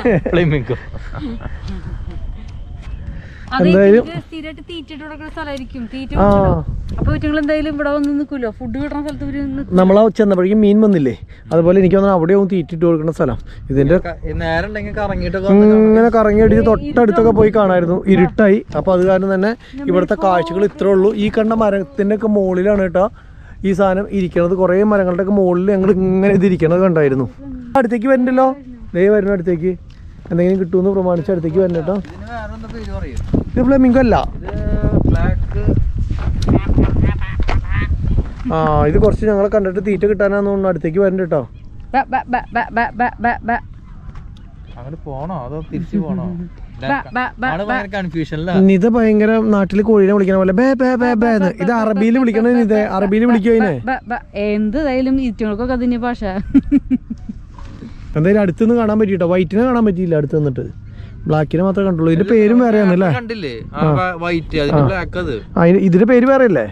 എന്തായാലും സ്ഥിരമായിട്ട് തീറ്റിട്ട് കൊടുക്കുന്ന സ്ഥലമായിരിക്കും. അപ്പൊ എന്തായാലും ഇവിടെ വന്ന് നിൽക്കുമല്ലോ. ഫുഡ് കിട്ടുന്ന സ്ഥലത്ത് നമ്മളാ ചെന്നപ്പോഴേക്കും മീൻ വന്നില്ലേ. അതുപോലെ എനിക്ക് തോന്നുന്നു അവിടെയാവും തീറ്റിട്ട് കൊടുക്കുന്ന സ്ഥലം. ഇതിന്റെ ഇങ്ങനെ കറങ്ങി അടിച്ച് തൊട്ടടുത്തൊക്കെ പോയി കാണായിരുന്നു. ഇരുട്ടായി. അപ്പൊ അത് കാരണം തന്നെ ഇവിടുത്തെ കാഴ്ചകൾ ഇത്രേ ഉള്ളൂ. ഈ കണ്ട മരത്തിന്റെ ഒക്കെ മുകളിലാണ് കേട്ടോ ഈ സാധനം ഇരിക്കണത്. കുറെ മരങ്ങളുടെ ഒക്കെ മുകളിൽ ഞങ്ങൾ ഇങ്ങനെ ഇതിരിക്കണത് കണ്ടായിരുന്നു. അടുത്തേക്ക് വരണ്ടല്ലോ. വരുന്നു അടുത്തേക്ക്. എന്തെങ്കിലും കിട്ടുമെന്ന് പ്രമാണിച്ച് അടുത്തേക്ക് വരണം കേട്ടോ. ഇത് ഫ്ലെമിംഗോ അല്ല. ഇത് കുറച്ച് ഞങ്ങളെ കണ്ടിട്ട് തീറ്റ കിട്ടാനാന്ന് തോന്നുന്നു. അടുത്തേക്ക് വരണ്ട കേട്ടോ. നിത ഭയങ്കര നാട്ടില് കോഴീനെ വിളിക്കണ പോലെ ബേ ബേ ബേ ബേ എന്ന്. ഇത് അറബിയിൽ വിളിക്കണ. നിത അറബിയിൽ വിളിക്കോ ഇതിനെ. എന്തായാലും ഈറ്റങ്ങൾക്കൊക്കെ അതിന്റെ ഭാഷ. എന്തായാലും അടുത്തുനിന്ന് കാണാൻ പറ്റിട്ടോ. വൈറ്റിനെ കാണാൻ പറ്റിയില്ല അടുത്ത് നിന്നിട്ട്. ബ്ലാക്കിനെ മാത്രമേ കണ്ടുള്ളൂ. ഇതിന്റെ പേരും വേറെ ആണല്ലേ. ഇതിന്റെ പേര് വേറെ അല്ലേ?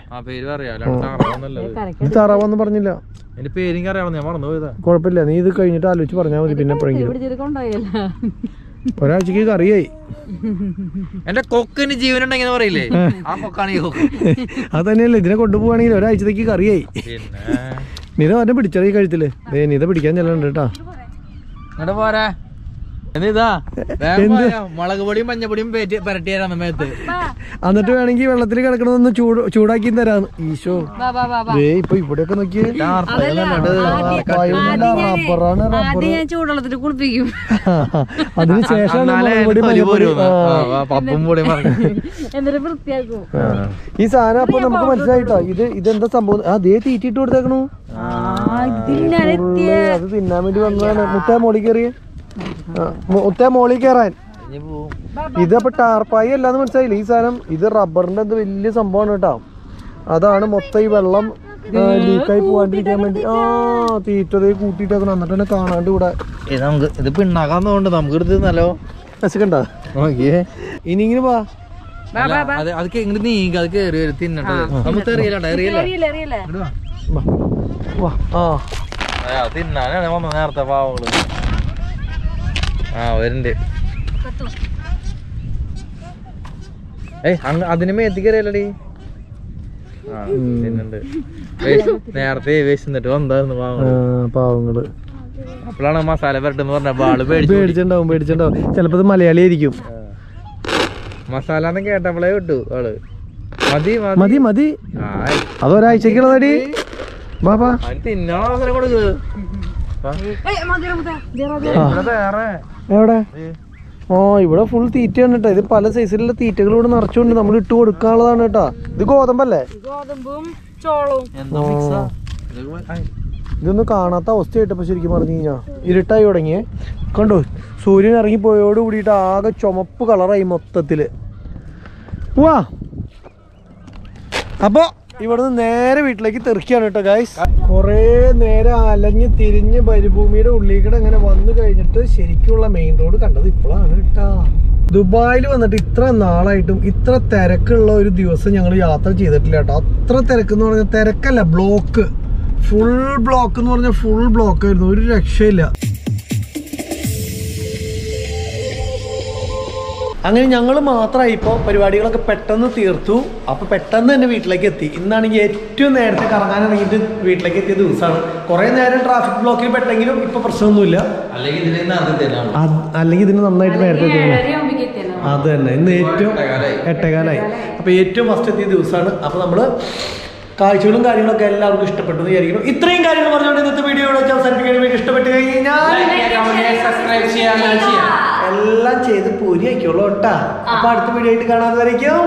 ഇത് താറാവെന്ന് പറഞ്ഞില്ല. കുഴപ്പമില്ല. നീ ഇത് കഴിഞ്ഞിട്ട് ആലോചിച്ച് പറഞ്ഞാൽ മതി. പിന്നെ എപ്പോഴെങ്കിലും ഒരാഴ്ചക്ക് കറിയായി. എന്റെ കൊക്കിന് ജീവനുണ്ടെങ്കിൽ പറയില്ലേ, അത് തന്നെയല്ലേ. ഇതിനെ കൊണ്ടുപോവാണെങ്കിൽ ഒരാഴ്ചത്തേക്ക് കറിയായി. നിത പറഞ്ഞ പിടിച്ചറിയ കഴുത്തില്. നിത പിടിക്കാൻ ചെല്ലുന്നുണ്ട് കേട്ടാ. പോരാ മുളക് പൊടിയും മഞ്ഞപ്പൊടിയും പരട്ടി തരാം മേത്ത്. എന്നിട്ട് വേണമെങ്കിൽ വെള്ളത്തിൽ കിടക്കണമെന്ന് ചൂടാക്കി തരാന്ന്. ഈശോ ഇപ്പൊ ഇവിടെയൊക്കെ നോക്കിയേ. റബ്ബറാണ്. ചൂടുവെള്ളത്തിൽ കുളിപ്പിക്കും. അതിനുശേഷം എന്നിട്ട് വൃത്തിയാക്കും ഈ സാധനം. അപ്പൊ നമുക്ക് മനസ്സിലായിട്ടോ ഇതെന്താ സംഭവം. അതേ തീറ്റിട്ട് കൊടുത്തേക്കണു. അത് തിന്നാൻ വേണ്ടി വന്നതാണ്. മുട്ട മോളിൽ കയറാൻ. ഇതപ്പൊ ടാർപ്പായി അല്ലാന്ന് മനസ്സിലായില്ല ഈ സാധനം. ഇത് റബ്ബറിന്റെ വലിയ സംഭവമാണ് കേട്ടോ. അതാണ് മൊത്തം ഈ വെള്ളം ലീക്കായി പോവാണ്ടിരിക്കാൻ വേണ്ടി തീറ്റതേ കൂട്ടിയിട്ടൊക്കെ എന്നിട്ട് തന്നെ കാണാണ്ട് ഇവിടെ. നമുക്ക് ഇത് പിണ്ണാക്കാന്നോണ്ട് നമുക്ക് എടുത്തല്ലോ. രസിക്കണ്ട ഇനി ഇങ്ങനെ വാ. അതൊക്കെ എങ്ങനെ നീങ്ങി അത് കയറി വരും തിന്നണ്ടത്. നമുക്ക് തിന്നാനാണ് വന്നത് നേരത്തെ പാവങ്ങള്. വരുന്നുണ്ട്. അതിന് മേത്തി കയറിയല്ലടി. തിന്നുണ്ട്. നേരത്തെ വിശന്നിട്ട് വന്നായിരുന്നു പാവങ്ങള്. അപ്പോഴാണ് മസാല വരട്ടെന്ന് പറഞ്ഞ ആള് പേടിച്ചിണ്ടാവും. ചിലപ്പോ മലയാളി ആയിരിക്കും. മസാല കേട്ടപ്പോളേ വിട്ടു ആള്. മതി മതി മതി. അതൊരാഴ്ചക്കുള്ളതടി. ബാബാ തിന്നാൻ അവസരം കൊടുക്ക്. എവിടെ ആ ഇവിടെ ഫുൾ തീറ്റയാണ് കേട്ടോ. ഇത് പല സൈസിലുള്ള തീറ്റകൾ ഇവിടെ നിറച്ചുകൊണ്ട് നമ്മൾ ഇട്ട് കൊടുക്കാനുള്ളതാണ് കേട്ടോ. ഇത് ഗോതമ്പല്ലേ? ഗോതമ്പും ചോളവും. ഇതൊന്നും കാണാത്ത അവസ്ഥയായിട്ടപ്പോ ശരിക്കും പറഞ്ഞു കഴിഞ്ഞാൽ ഇരുട്ടായി തുടങ്ങിയേ. കണ്ടോ സൂര്യൻ ഇറങ്ങിപ്പോയോട് കൂടിയിട്ട് ആകെ ചുമപ്പ് കളറായി മൊത്തത്തില്. വാ അപ്പൊ ഇവിടുന്ന് നേരെ വീട്ടിലേക്ക് തെറിക്കാണ് കേട്ടോ ഗൈസ്. കുറേ നേരം അലഞ്ഞ് തിരിഞ്ഞ് മരുഭൂമിയുടെ ഉള്ളിൽ ഇങ്ങനെ വന്നു കഴിഞ്ഞിട്ട് ശരിക്കുള്ള മെയിൻ റോഡ് കണ്ടത് ഇപ്പോഴാണ് കേട്ടോ. ദുബായിൽ വന്നിട്ട് ഇത്ര നാളായിട്ടും ഇത്ര തിരക്കുള്ള ഒരു ദിവസം ഞങ്ങൾ യാത്ര ചെയ്തിട്ടില്ല കേട്ടോ. അത്ര തിരക്കെന്ന് പറഞ്ഞാൽ തിരക്കല്ല, ബ്ലോക്ക്, ഫുൾ ബ്ലോക്ക് എന്ന് പറഞ്ഞാൽ ഫുൾ ബ്ലോക്ക് ആയിരുന്നു, ഒരു രക്ഷയില്ല. അങ്ങനെ ഞങ്ങൾ മാത്രമായി ഇപ്പോൾ പരിപാടികളൊക്കെ പെട്ടെന്ന് തീർത്തു. അപ്പോൾ പെട്ടെന്ന് തന്നെ വീട്ടിലേക്ക് എത്തി. ഇന്നാണെങ്കിൽ ഏറ്റവും നേരത്തെ കറങ്ങാൻ ഇറങ്ങിയിട്ട് വീട്ടിലേക്ക് എത്തിയ ദിവസമാണ്. കുറേ നേരം ട്രാഫിക് ബ്ലോക്കിൽ പെട്ടെങ്കിലും ഇപ്പോൾ പ്രശ്നമൊന്നുമില്ല. അല്ലെങ്കിൽ ഇതിന് നന്നായിട്ട് നേരത്തെ എത്തിക്കണം. അത് തന്നെ ഇന്ന് ഏറ്റവും 8:15. അപ്പോൾ ഏറ്റവും ഫസ്റ്റ് എത്തിയ ദിവസമാണ്. അപ്പോൾ നമ്മൾ കാഴ്ചകളും കാര്യങ്ങളൊക്കെ എല്ലാവർക്കും ഇഷ്ടപ്പെട്ടു എന്ന് വിചാരിക്കുന്നു. ഇത്രയും കാര്യങ്ങൾ പറഞ്ഞുകൊണ്ട് ഇന്നത്തെ വീഡിയോ അവസാനിപ്പിക്കാൻ വേണ്ടി ഇഷ്ടപ്പെട്ട് കഴിഞ്ഞാൽ എല്ലാം ചെയ്ത് പൂരി ആയിക്കോളൂ കേട്ടാ. അപ്പൊ അടുത്ത വീഡിയോ ആയിട്ട് കാണാതെ വരയ്ക്കും.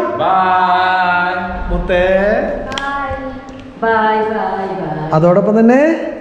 മുത്തേ അതോടൊപ്പം തന്നെ